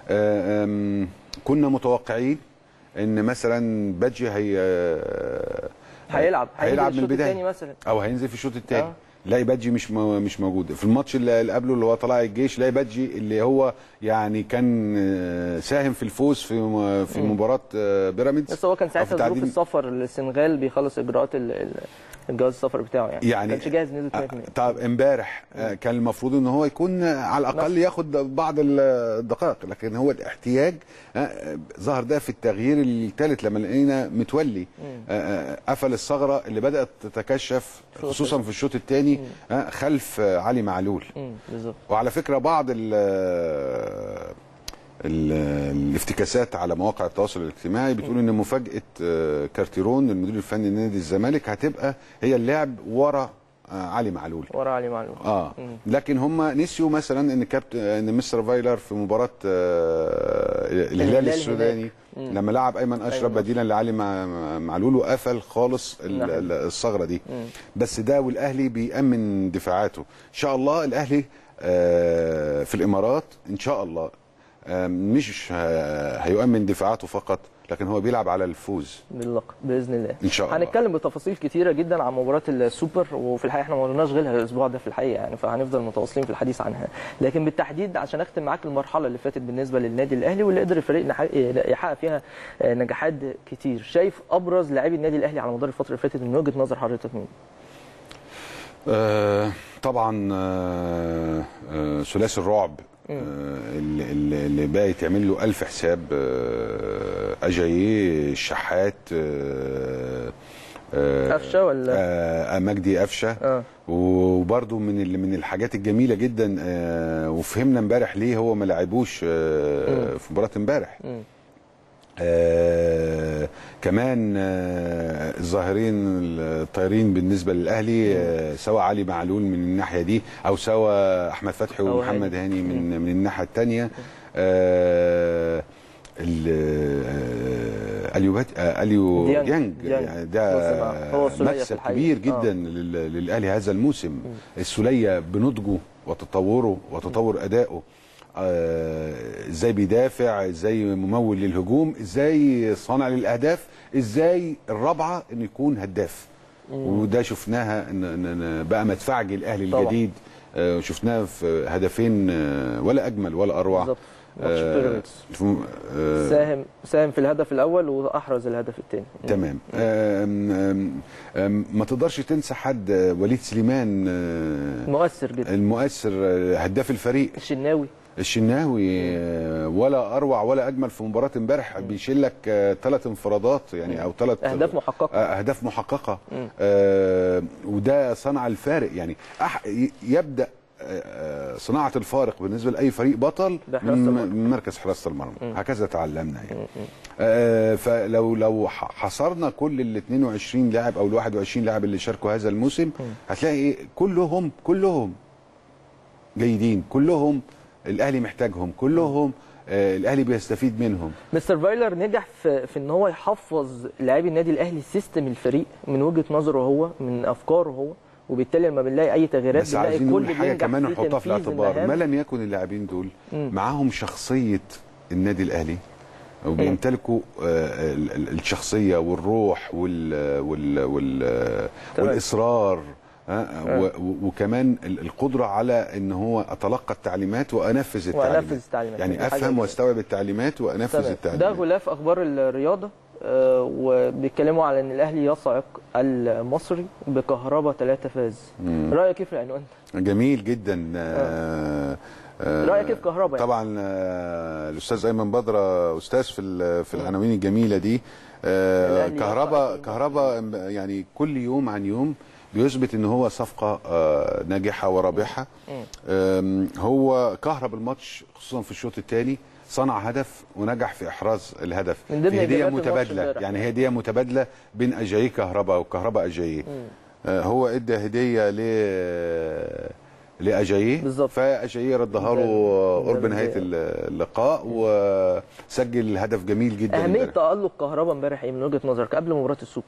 كنا متوقعين ان مثلا بادجي هيلعب من البدايه مثلا، او هينزل في الشوط الثاني. لاقي بادجي مش موجود. في الماتش اللي قبله اللي هو طلائع الجيش لاقي بادجي اللي هو يعني كان ساهم في الفوز في مباراه بيراميدز، بس هو كان ساعتها ظروف السفر للسنغال بيخلص اجراءات الجواز السفر بتاعه، يعني ما كانش جاهز نسبه 100%. طب امبارح كان المفروض ان هو يكون على الاقل ياخد بعض الدقائق، لكن هو الاحتياج ظهر ده في التغيير الثالث لما لقينا متولي قفل الثغره اللي بدات تتكشف خصوصا في الشوط الثاني خلف علي معلول. بالظبط. وعلى فكره بعض الافتكاسات على مواقع التواصل الاجتماعي بتقول ان مفاجاه كارتيرون المدير الفني لنادي الزمالك هتبقى هي اللعب ورا علي معلول. لكن هم نسيوا مثلا ان مستر فايلر في مباراه الهلال السوداني لما لعب ايمن اشرف بديلا لعلي معلول وقفل خالص الثغره دي. بس ده والاهلي بيأمن دفاعاته ان شاء الله. الاهلي في الامارات ان شاء الله مش هيؤمن دفاعاته فقط، لكن هو بيلعب على الفوز باللقب باذن الله ان شاء الله. هنتكلم بتفاصيل كتيره جدا عن مباراه السوبر، وفي الحقيقه احنا ما قلناش غيرها الاسبوع ده في الحقيقه يعني، فهنفضل متواصلين في الحديث عنها. لكن بالتحديد عشان اختم معاك المرحله اللي فاتت بالنسبه للنادي الاهلي واللي قدر الفريق يحقق فيها نجاحات كتير، شايف ابرز لاعبي النادي الاهلي على مدار الفتره اللي فاتت من وجهه نظر حضرتك مين؟ طبعا ثلاثي الرعب اللي بقى يتعمل له 1000 حساب، أجاييه، الشحات، قفشه ولا مجدي قفشه. وبرده من الحاجات الجميله جدا، وفهمنا امبارح ليه هو ما لعبوش في مباراه امبارح. كمان الظاهرين الطايرين بالنسبه للاهلي، سواء علي معلول من الناحيه دي او سواء احمد فتحي ومحمد هاني من الناحيه الثانيه. اليو ديانج يعني ده مكسب كبير جدا للاهلي هذا الموسم. السوليه بنضجه وتطوره وتطور ادائه، ازاي بيدافع، ازاي ممول للهجوم، ازاي صانع للاهداف، ازاي الرابعه انه يكون هداف. وده شفناها ان بقى مدفعجي الاهلي الجديد، شفناه في هدفين ولا اجمل ولا اروع. ساهم في الهدف الاول واحرز الهدف الثاني. تمام. ما تقدرش تنسى حد، وليد سليمان مؤثر جدا، المؤثر، هداف الفريق. الشناوي ولا اروع ولا اجمل في مباراه امبارح، بيشيل لك 3 انفرادات يعني او 3 اهداف محققه. وده صنع الفارق يعني. يبدا صناعه الفارق بالنسبه لاي فريق بطل من مركز حراسه المرمى. هكذا تعلمنا يعني. فلو حصرنا كل ال 22 لاعب او ال 21 لاعب اللي شاركوا هذا الموسم، هتلاقي كلهم جيدين، كلهم الاهلي محتاجهم، كلهم الاهلي بيستفيد منهم. مستر فايلر نجح في ان هو يحفظ لاعبي النادي الاهلي سيستم الفريق من وجهه نظره هو، من افكاره هو، وبالتالي لما بنلاقي اي تغييرات بنلاقي كل حاجه كمان نحطها في الاعتبار. ما لم يكن اللاعبين دول معاهم شخصيه النادي الاهلي، وبيمتلكوا الشخصيه والروح والاصرار، وكمان القدره على ان هو اتلقى التعليمات وانفذ التعليمات. يعني افهم واستوعب التعليمات وانفذ التعليمات. ده غلاف اخبار الرياضه، وبيتكلموا على ان الاهلي يصعق المصري بكهرباء 3 فاز. رايك كيف العنوان؟ جميل جدا. رايك كيف كهرباء؟ طبعا الاستاذ ايمن بدره استاذ في العناوين الجميله دي. كهرباء يعني كل يوم عن يوم بيثبت ان هو صفقه ناجحه ورابحه. هو كهرب الماتش خصوصا في الشوط الثاني، صنع هدف ونجح في احراز الهدف في هديه متبادله. يعني هديه متبادله بين اجاييه كهرباء وكهرباء اجاييه. هو ادى هديه لاجاييه، فاجاييه ردها له قرب نهايه اللقاء وسجل هدف جميل جدا. اهميه تالق كهرباء امبارح ايه من وجهه نظرك قبل مباراه السوبر؟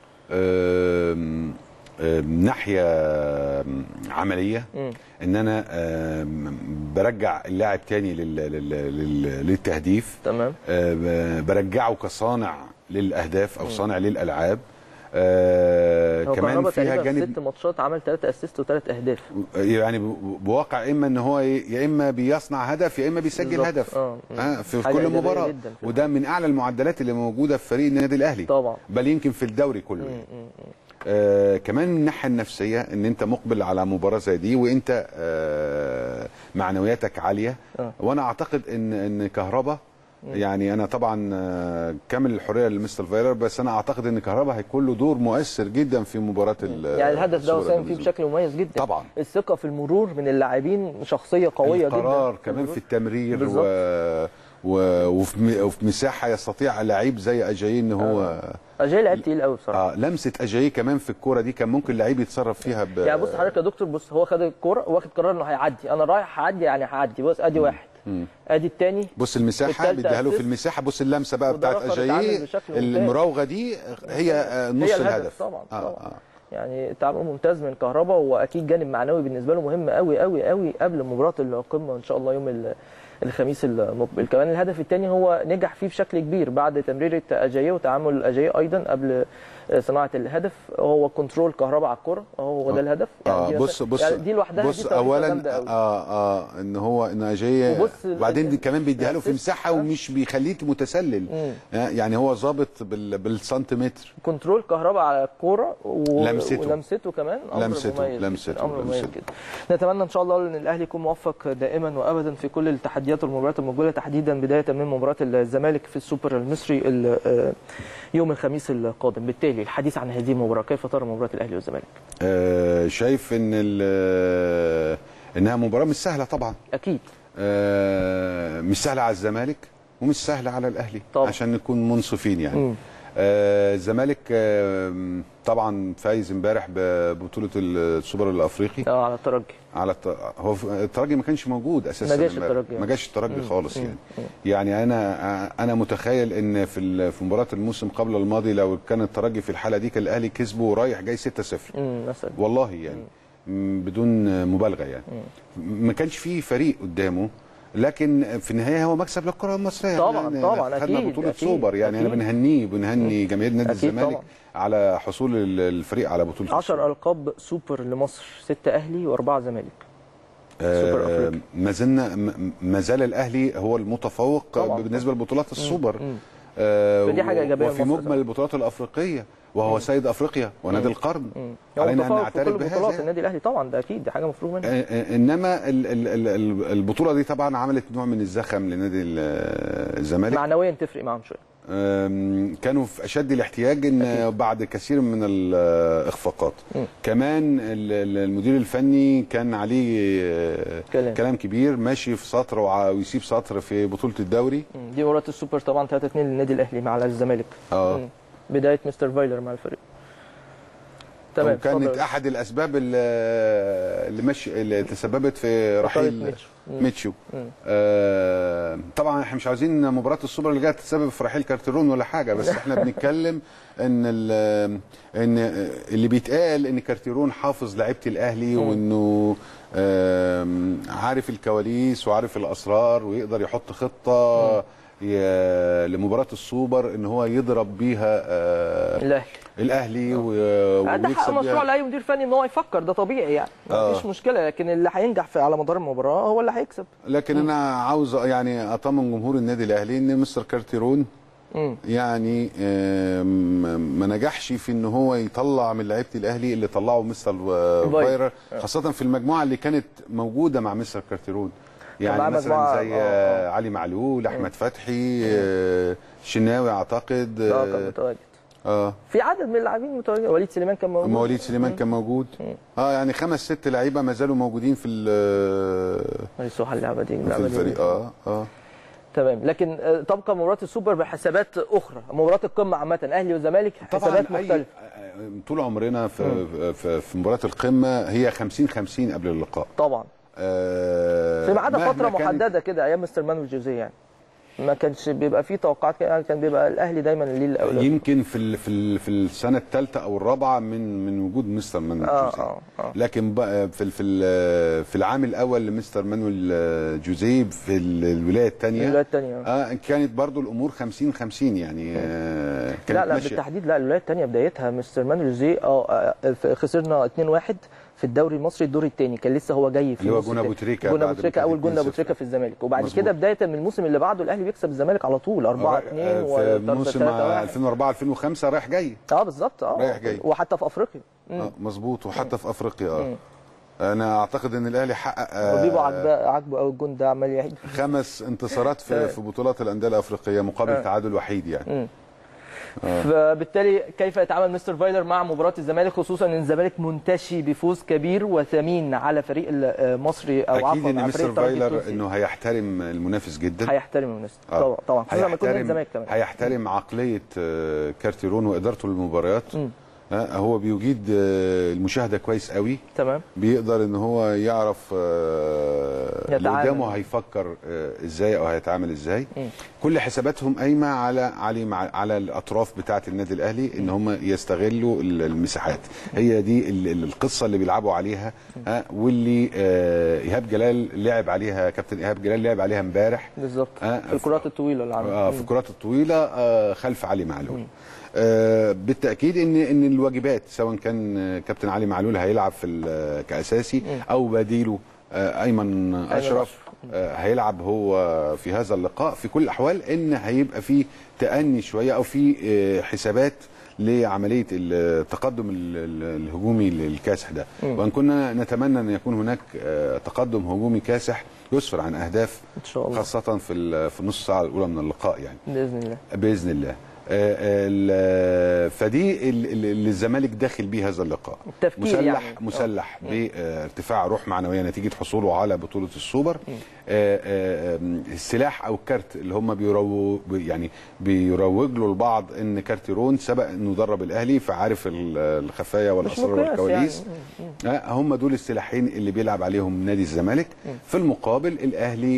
ناحيه عمليه، ان انا برجع اللاعب تاني للتهديف. تمام. برجعه كصانع للاهداف او صانع للالعاب. كمان فيها جانب 6 ماتشات عمل 3 اسيست و3 اهداف، يعني بواقع اما ان هو يا اما بيصنع هدف يا اما بيسجل هدف في كل مباراه. وده من اعلى المعدلات اللي موجوده في فريق النادي الاهلي طبعا، بل يمكن في الدوري كله. كمان من الناحيه النفسيه، ان انت مقبل على مباراه زي دي وانت معنوياتك عاليه. وانا اعتقد ان كهرباء، يعني انا طبعا كامل الحريه لمستر فايلر، بس انا اعتقد ان كهرباء هيكون له دور مؤثر جدا في مباراه يعني الهدف ده وسام فيه بشكل مميز جدا. طبعا الثقه في المرور من اللاعبين، شخصيه قويه جدا، القرار كمان في التمرير وفي مساحه يستطيع لعيب زي اجاييه ان هو اجاييه لعيب تقيل قوي بصراحه. لمسه اجاييه كمان في الكوره دي كان ممكن لعيب يتصرف فيها يعني بص حضرتك يا دكتور، بص هو خد الكوره واخد قرار انه هيعدي، انا رايح هعدي يعني هعدي، بص ادي واحد ادي الثاني، بص المساحه بيديها له في المساحه، بص اللمسه بقى بتاعت اجاييه المراوغه دي هي نص الهدف طبعا. يعني تعامل ممتاز من كهربا، واكيد جانب معنوي بالنسبه له مهم قوي قوي قوي قبل مباراه القمه ان شاء الله يوم الخميس المقبل. كمان الهدف الثاني هو نجح فيه بشكل كبير بعد تمريره اجاييه وتعامل اجاييه ايضا قبل صناعه الهدف، هو كنترول كهربا على الكره، هو ده الهدف. يعني بص يعني دي لوحدها بص اولا ان اجاييه، وبعدين دي كمان بيديها له في مساحه ومش بيخليك متسلل، يعني هو ظابط بالسنتيمتر. كنترول كهربا على الكوره ولمسته كمان، لمسته مميز جدا. نتمنى ان شاء الله ان الاهلي يكون موفق دائما وابدا في كل التحديات والمباريات المقبله، تحديدا بدايه من مباراه الزمالك في السوبر المصري يوم الخميس القادم. بالتالي الحديث عن هذه المباراه، كيف ترى مباراه الاهلي والزمالك؟ شايف ان انها مباراه مش سهله طبعا، اكيد مش سهله على الزمالك ومش سهله على الاهلي طبعا. عشان نكون منصفين يعني. الزمالك طبعا فايز امبارح ببطوله السوبر الافريقي على الترجي. هو الترجي ما كانش موجود اساسا، ما جاش الترجي خالص يعني انا متخيل ان في مباراه الموسم قبل الماضي لو كان الترجي في الحاله دي كان الاهلي كسبه ورايح جاي 6-0 مثلا والله يعني بدون مبالغه يعني. ما كانش فيه فريق قدامه، لكن في النهايه هو مكسب للكره المصريه طبعا يعني. طبعا خدنا بطوله سوبر يعني. انا بنهني جماهير نادي الزمالك طبعا على حصول الفريق على بطوله 10 القاب سوبر لمصر، 6 اهلي و4 زمالك. سوبر افريقيا ما زال الاهلي هو المتفوق طبعا بالنسبه لبطولات السوبر. فدي حاجه ايجابيه وفي مجمل البطولات الافريقيه، وهو سيد افريقيا ونادي القرن. علينا ان نعترف بهذا. بطولات النادي الاهلي طبعا ده اكيد، دي حاجه مفروغ منها. انما البطوله دي طبعا عملت نوع من الزخم لنادي الزمالك، معنويا تفرق معاهم شويه. كانوا في اشد الاحتياج ان بعد كثير من الاخفاقات. كمان المدير الفني كان عليه كلام كبير، ماشي في سطر ويسيب سطر في بطوله الدوري. دي مباراه السوبر طبعا 3-2 للنادي الاهلي مع الزمالك. بدايه مستر فايلر مع الفريق. تمام. كانت احد الاسباب اللي تسببت في رحيل ميتشو. طبعا احنا مش عاوزين مباراه السوبر اللي جايه تتسبب في رحيل كارتيرون ولا حاجه، بس احنا بنتكلم ان اللي بيتقال ان كارتيرون حافظ لعيبه الاهلي، وانه عارف الكواليس وعارف الاسرار ويقدر يحط خطه لمباراه السوبر ان هو يضرب بيها الاهلي ويكسب بيها. مشروع لاي مدير فني ان هو يفكر، ده طبيعي يعني، مفيش مشكله، لكن اللي هينجح على مدار المباراه هو اللي هيكسب. لكن انا عاوز يعني اطمن جمهور النادي الاهلي ان مستر كارتيرون يعني ما نجحش في ان هو يطلع من لعيبه الاهلي اللي طلعه مستر فايلر، خاصه في المجموعه اللي كانت موجوده مع مستر كارتيرون، يعني مثلا زي علي معلول، احمد فتحي، شناوي اعتقد كان متواجد. في عدد من اللاعبين متواجد، وليد سليمان كان موجود. كان موجود. يعني 5-6 لعيبه ما زالوا موجودين في اللعبه دي في الفريق. تمام. لكن تبقى مباراه السوبر بحسابات اخرى، مباراه القمه عامه اهلي وزمالك حسابات مختلفه. طول عمرنا في مباراه القمه هي 50-50 قبل اللقاء طبعا. فيما عدا فتره محدده كده ايام مستر مانويل جوزيه يعني ما كانش بيبقى فيه توقعات، كان بيبقى الاهلي دايما ليه الاولويه. يمكن في السنه الثالثه او الرابعه من وجود مستر مانويل جوزيه. لكن في العام الاول لمستر مانويل جوزيه في الولايه الثانيه كانت برضو الامور 50-50 يعني. كانت لا بالتحديد لا، الولايه الثانيه بدايتها مستر مانويل جوزيه خسرنا 2-1 في الدوري المصري الدور الثاني، كان لسه هو جاي في اللي هو جون ابو تريكه، اول جون ابو تريكه في الزمالك، وبعد كده بدايه من الموسم اللي بعده الاهلي بيكسب الزمالك على طول 4-2 في موسم 2004 2005 رايح جاي. بالظبط. رايح جاي، وحتى في افريقيا. مظبوط، وحتى في افريقيا. انا اعتقد ان الاهلي حقق ربيبو عاجبه قوي الجون ده، عمال يعيد 5 انتصارات في بطولات الانديه الافريقيه مقابل تعادل وحيد يعني. فبالتالي كيف يتعامل مستر فايلر مع مباراه الزمالك، خصوصا ان الزمالك منتشي بفوز كبير وثمين على فريق المصري او عفوا اكيد ان مستر فايلر انه هيحترم المنافس جدا، هيحترم المنافس طبعا خصوصا لما يكون الزمالك كمان هيحترم عقليه كارتيرون وادارته للمباريات. هو بيجيد المشاهده كويس قوي. تمام. بيقدر ان هو يعرف اللي قدامه هيفكر ازاي او هيتعامل ازاي. كل حساباتهم قايمه على الاطراف بتاعه النادي الاهلي ان هم يستغلوا المساحات. هي دي القصه اللي بيلعبوا عليها، واللي ايهاب جلال لعب عليها، كابتن ايهاب جلال لعب عليها امبارح بالظبط في الكرات الطويله اللي عملها في الكرات الطويله خلف علي معلول. بالتاكيد ان الواجبات سواء كان كابتن علي معلول هيلعب في كاساسي او بديله ايمن اشرف هيلعب هو في هذا اللقاء. في كل الاحوال ان هيبقى في تأني شويه او في حسابات لعمليه التقدم الهجومي الكاسح ده، وان كنا نتمنى ان يكون هناك تقدم هجومي كاسح يسفر عن اهداف ان شاء الله، خاصه في النص ساعه الاولى من اللقاء يعني باذن الله. فدي اللي الزمالك داخل بيه هذا اللقاء، مسلح بارتفاع روح معنويه نتيجه حصوله على بطوله السوبر. السلاح او الكارت اللي هم بيروج له البعض ان كارتيرون سبق انه درب الاهلي فعارف الخفايا والاسرار والكواليس. هم دول السلاحين اللي بيلعب عليهم نادي الزمالك. في المقابل الاهلي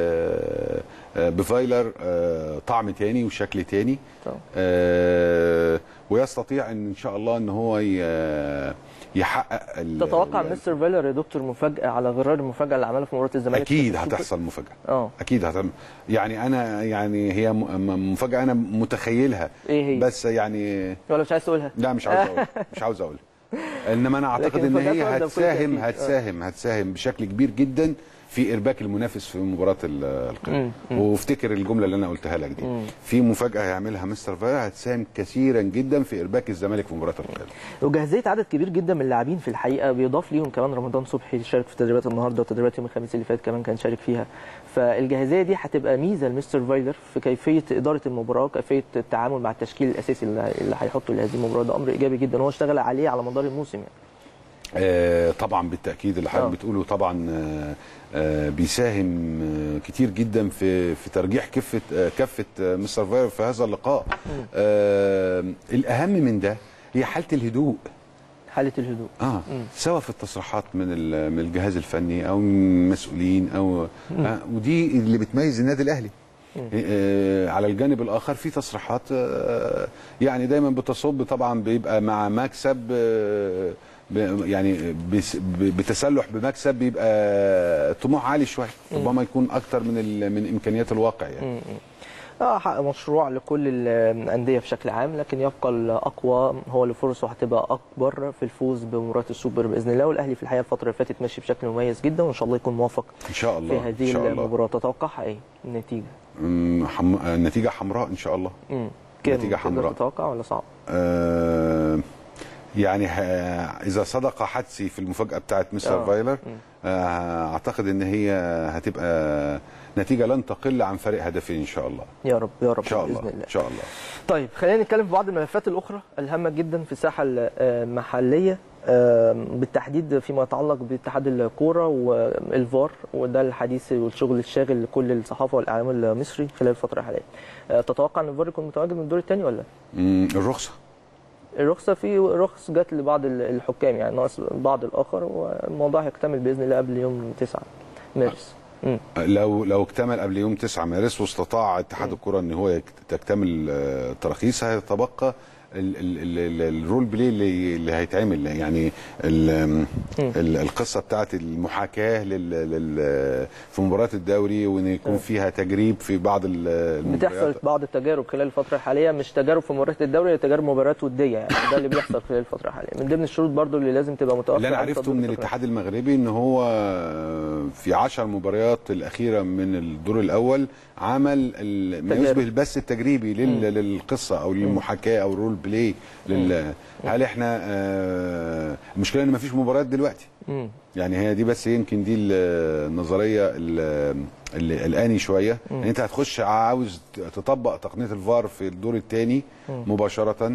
بفايلر طعم تاني وشكل تاني، ويستطيع ان شاء الله ان هو يحقق. تتوقع مستر فايلر يا دكتور مفاجاه على غرار المفاجاه اللي عملها في مباراه الزمالك؟ اكيد هتحصل مفاجاه. اكيد يعني انا هي مفاجاه انا متخيلها. ايه هي؟ بس يعني ولا مش عايز تقولها؟ لا مش عاوز اقولها. انما انا اعتقد ان هي هتساهم بشكل كبير جدا في ارباك المنافس في مباراه القمه. وافتكر الجمله اللي انا قلتها لك دي، في مفاجاه هيعملها مستر فايلر هتساهم كثيرا جدا في ارباك الزمالك في مباراه القمه. وجاهزيه عدد كبير جدا من اللاعبين في الحقيقه، بيضاف ليهم كمان رمضان صبحي شارك في تدريبات النهارده وتدريبات يوم الخميس اللي فات كمان كان شارك فيها. فالجاهزيه دي هتبقى ميزه لمستر فايلر في كيفيه اداره المباراه وكيفيه التعامل مع التشكيل الاساسي اللي هيحطه لهذه المباراه. ده امر ايجابي جدا هو اشتغل عليه على مدار الموسم يعني. طبعا بالتاكيد اللي حضرتك بتقوله طبعا بيساهم كتير جدا في ترجيح كفه مستر فايلر في هذا اللقاء. الاهم من ده هي حاله الهدوء. سواء في التصريحات من الجهاز الفني او من المسؤولين او ودي اللي بتميز النادي الاهلي. على الجانب الاخر في تصريحات يعني دايما بتصب طبعا بيبقى مع مكسب يعني بتسلح بمكسب بيبقى طموح عالي شويه، ربما يكون اكتر من امكانيات الواقع يعني. حق مشروع لكل الانديه بشكل عام، لكن يبقى الاقوى هو اللي فرصه هتبقى اكبر في الفوز بمباراه السوبر باذن الله. والاهلي في الحقيقه الفتره اللي فاتت ماشي بشكل مميز جدا وان شاء الله يكون موفق ان شاء الله في هذه المباراه. تتوقعها ايه النتيجه؟ النتيجه حمراء ان شاء الله. نتيجه حمراء. تتوقع ولا صعب؟ يعني اذا صدق حدسي في المفاجاه بتاعت مستر فايلر اعتقد ان هي هتبقى نتيجه لن تقل عن فرق هدفين ان شاء الله. يا رب ان شاء الله ان شاء الله. طيب خلينا نتكلم في بعض الملفات الاخرى الهامه جدا في الساحه المحليه، بالتحديد فيما يتعلق باتحاد الكوره والفار، وده الحديث والشغل الشاغل لكل الصحافه والاعلام المصري خلال الفتره الحاليه. تتوقع ان الفار يكون متواجد من الدور الثاني ولا؟ الرخصه في رخص جت لبعض الحكام يعني ناقص البعض الاخر، والموضوع هيكتمل باذن الله قبل يوم 9 مارس. لو اكتمل قبل يوم 9 مارس واستطاع اتحاد الكره ان هو تكتمل التراخيص هيتبقى الرول بلاي اللي هيتعمل يعني القصه بتاعت المحاكاه في مباراه الدوري وان يكون فيها تجريب في بعض المباريات. بتحصل بعض التجارب خلال الفتره الحاليه، مش تجارب في مباراه الدوري، هي تجارب مباريات وديه يعني. ده اللي بيحصل خلال الفتره الحاليه من ضمن الشروط برضو اللي لازم تبقى متوفره. اللي انا عرفته من الاتحاد المغربي ان هو في 10 مباريات الاخيره من الدور الاول عمل ما يشبه البث التجريبي للقصه او للمحاكاه او الرول بلاي هل احنا المشكله ان مفيش مباريات دلوقتي يعني هي دي بس يمكن دي النظريه اللي قلقاني شويه ان انت هتخش عاوز تطبق تقنيه الفار في الدور الثاني مباشره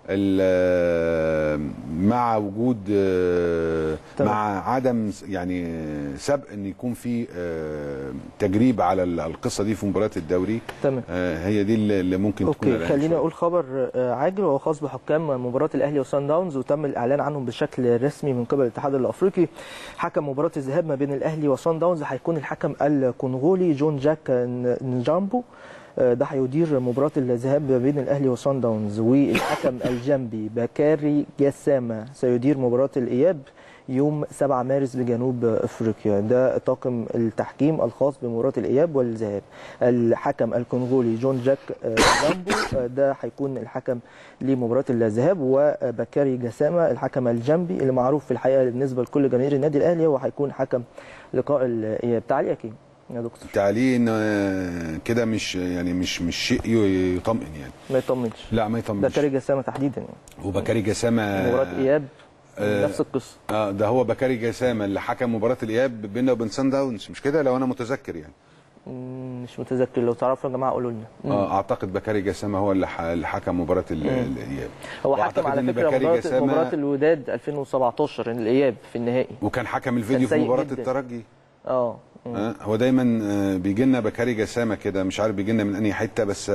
مع وجود مع عدم يعني سبق ان يكون في تجريب على القصه دي في مباريات الدوري. تمام. هي دي اللي ممكن تكون. اوكي، خليني اقول خبر عاجل وهو خاص بحكام مباراه الاهلي وصن داونز، وتم الاعلان عنهم بشكل رسمي من قبل الاتحاد الافريقي. حكم مباراه الذهاب ما بين الاهلي وصن داونز هيكون الحكم الكونغولي جون جاك نجامبو، ده هيدير مباراه الذهاب ما بين الاهلي وصن داونز، والحكم الجنبي بكاري جسامه سيدير مباراه الاياب يوم 7 مارس بجنوب افريقيا. ده طاقم التحكيم الخاص بمباراه الاياب والذهاب. الحكم الكونغولي جون جاك جامبو ده هيكون الحكم لمباراه الذهاب، وبكاري جسامه الحكم الجنبي اللي معروف في الحقيقه بالنسبه لكل جماهير النادي الاهلي هو هيكون حكم لقاء الاياب. تعليقك ايه يا دكتور؟ تعليق كده مش يعني مش شيء يطمئن يعني. ما يطمنش. لا ما يطمنش. بكاري جسامه تحديدا يعني. وبكاري جسامه مباراه اياب نفس القصه. ده هو بكاري جسامه اللي حكم مباراه الاياب بيننا وبين سان داونز، مش كده لو انا متذكر يعني؟ مش متذكر، لو تعرفوا يا جماعه قولوا لنا. اعتقد بكاري جسامه هو اللي حكم مباراه الاياب. هو حكم على فكره مباراه الوداد 2017 الاياب في النهائي، وكان حكم الفيديو في مباراه الترجي. هو دايما بيجي لنا بكاري جسامه كده، مش عارف بيجي لنا من انهي حته، بس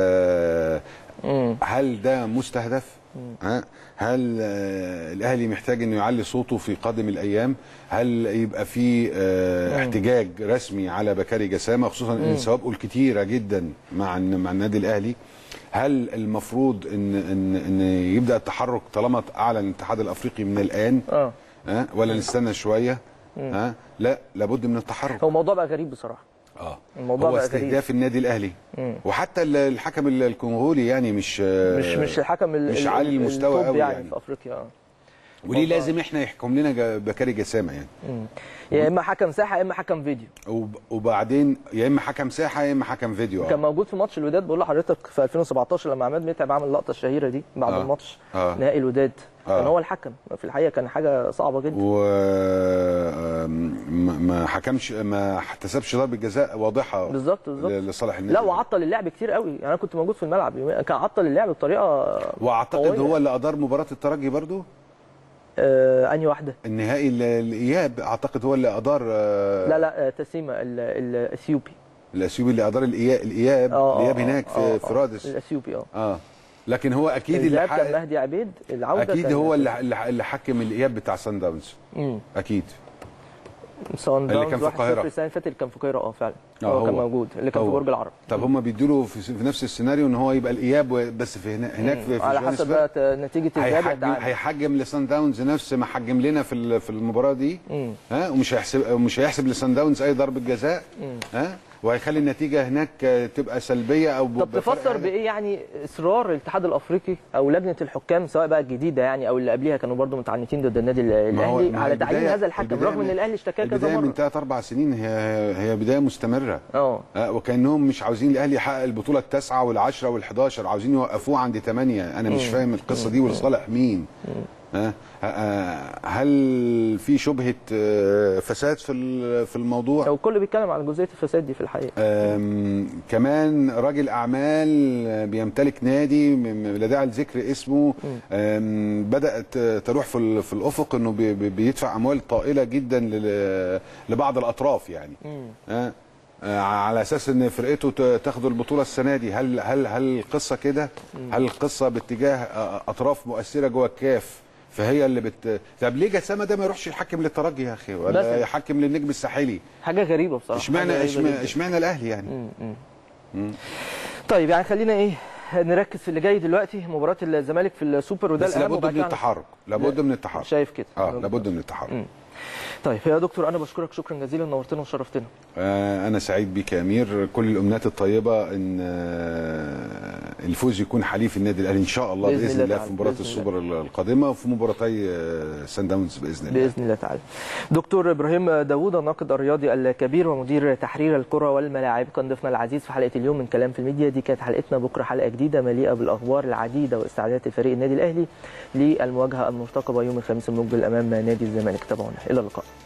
هل ده مستهدف؟ هل الاهلي محتاج انه يعلي صوته في قادم الايام؟ هل يبقى في احتجاج رسمي على بكاري جسامه، خصوصا ان سوابقه الكتيره جدا مع النادي الاهلي؟ هل المفروض ان يبدا التحرك طالما اعلن الاتحاد الافريقي من الان؟ ولا نستنى شويه؟ لا، لابد من التحرك. هو الموضوع بقى غريب بصراحه. الموضوع هو استهداف النادي الاهلي. وحتى الحكم الكونغولي يعني مش الحكم مش عالي المستوى قوي يعني في افريقيا. وليه لازم احنا يحكم لنا بكاري جسامه يعني؟ يا اما حكم ساحه يا اما حكم فيديو، وبعدين يا اما حكم ساحه يا اما حكم فيديو. كان موجود في ماتش الوداد، بقول لحضرتك في 2017 لما عماد متعب عمل اللقطه الشهيره دي بعد الماتش نهائي الوداد. كان هو الحكم في الحقيقه، كان حاجه صعبه جدا. ما حكمش، ما احتسبش ضربه جزاء واضحه بالظبط لصالح النادي. لا، وعطل اللعب كتير قوي يعني. انا كنت موجود في الملعب، كان عطل اللعب بطريقه واعتقد قوية. هو اللي ادار مباراه الترجي برضو. انهي واحده؟ النهائي الاياب اعتقد هو اللي ادار. لا تسيما الاثيوبي اللي ادار الاياب هناك في رادس. الاثيوبي لكن هو اكيد اللي كان مهدي عبيد. العوده اكيد هو اللي حكم الاياب بتاع سان داونز. اكيد سان داونز اللي كان في القاهره السنه اللي فاتت كان في القاهره. فعلا هو كان موجود، اللي كان في برج العرب. طب هم بيدوا له في نفس السيناريو ان هو يبقى الاياب بس في هناك في على حسب بقى نتيجه الذهاب. هيحجم لسان داونز نفس ما حجم لنا في المباراه دي. ومش هيحسب لسان داونز اي ضربه جزاء. وهيخلي النتيجه هناك تبقى سلبيه او طب تفسر بايه يعني اصرار الاتحاد الافريقي او لجنه الحكام سواء بقى الجديده يعني او اللي قبليها كانوا برضو متعنتين ضد النادي الاهلي على تعيين هذا الحكم، رغم ان الاهلي اشتكى كذا مره؟ من 3-4 سنين هي بدايه مستمره. وكانهم مش عاوزين الاهلي يحقق البطوله ال9 وال10 وال11، عاوزين يوقفوه عند 8. انا مش فاهم القصه دي ولصالح مين؟ هل في شبهه فساد في الموضوع؟ هو الكل بيتكلم عن جزئيه الفساد دي في الحقيقه. كمان راجل اعمال بيمتلك نادي لا داعي لذكر اسمه، بدات تروح في الافق انه بيدفع اموال طائله جدا لبعض الاطراف يعني. على اساس ان فرقته تاخد البطوله السنه دي. هل القصه كده؟ هل القصه باتجاه اطراف مؤثره جوه الكاف فهي اللي طب ليه جسامه ده ما يروحش يحكم للترجي يا اخي، ولا يحكم للنجم الساحلي؟ حاجه غريبه بصراحه. اشمعنى الاهلي يعني؟ طيب يعني خلينا نركز في اللي جاي دلوقتي، مباراه الزمالك في السوبر، وده بس لابد من التحرك. شايف كده؟ لابد من التحرك. طيب يا دكتور انا بشكرك شكرا جزيلا، نورتنا وشرفتنا. انا سعيد بيك يا امير، كل الامنيات الطيبه ان الفوز يكون حليف النادي الاهلي ان شاء الله باذن الله في مباراه السوبر القادمه وفي مباراتي سان داونز باذن الله. باذن الله تعالى. دكتور ابراهيم داوود الناقد الرياضي الكبير ومدير تحرير الكره والملاعب كان ضيفنا العزيز في حلقه اليوم من كلام في الميديا. دي كانت حلقتنا، بكره حلقه جديده مليئه بالاخبار العديده واستعدادات الفريق النادي الاهلي للمواجهه المرتقبه يوم الخميس المقبل امام نادي الزمالك. تابعونا، الى اللقاء.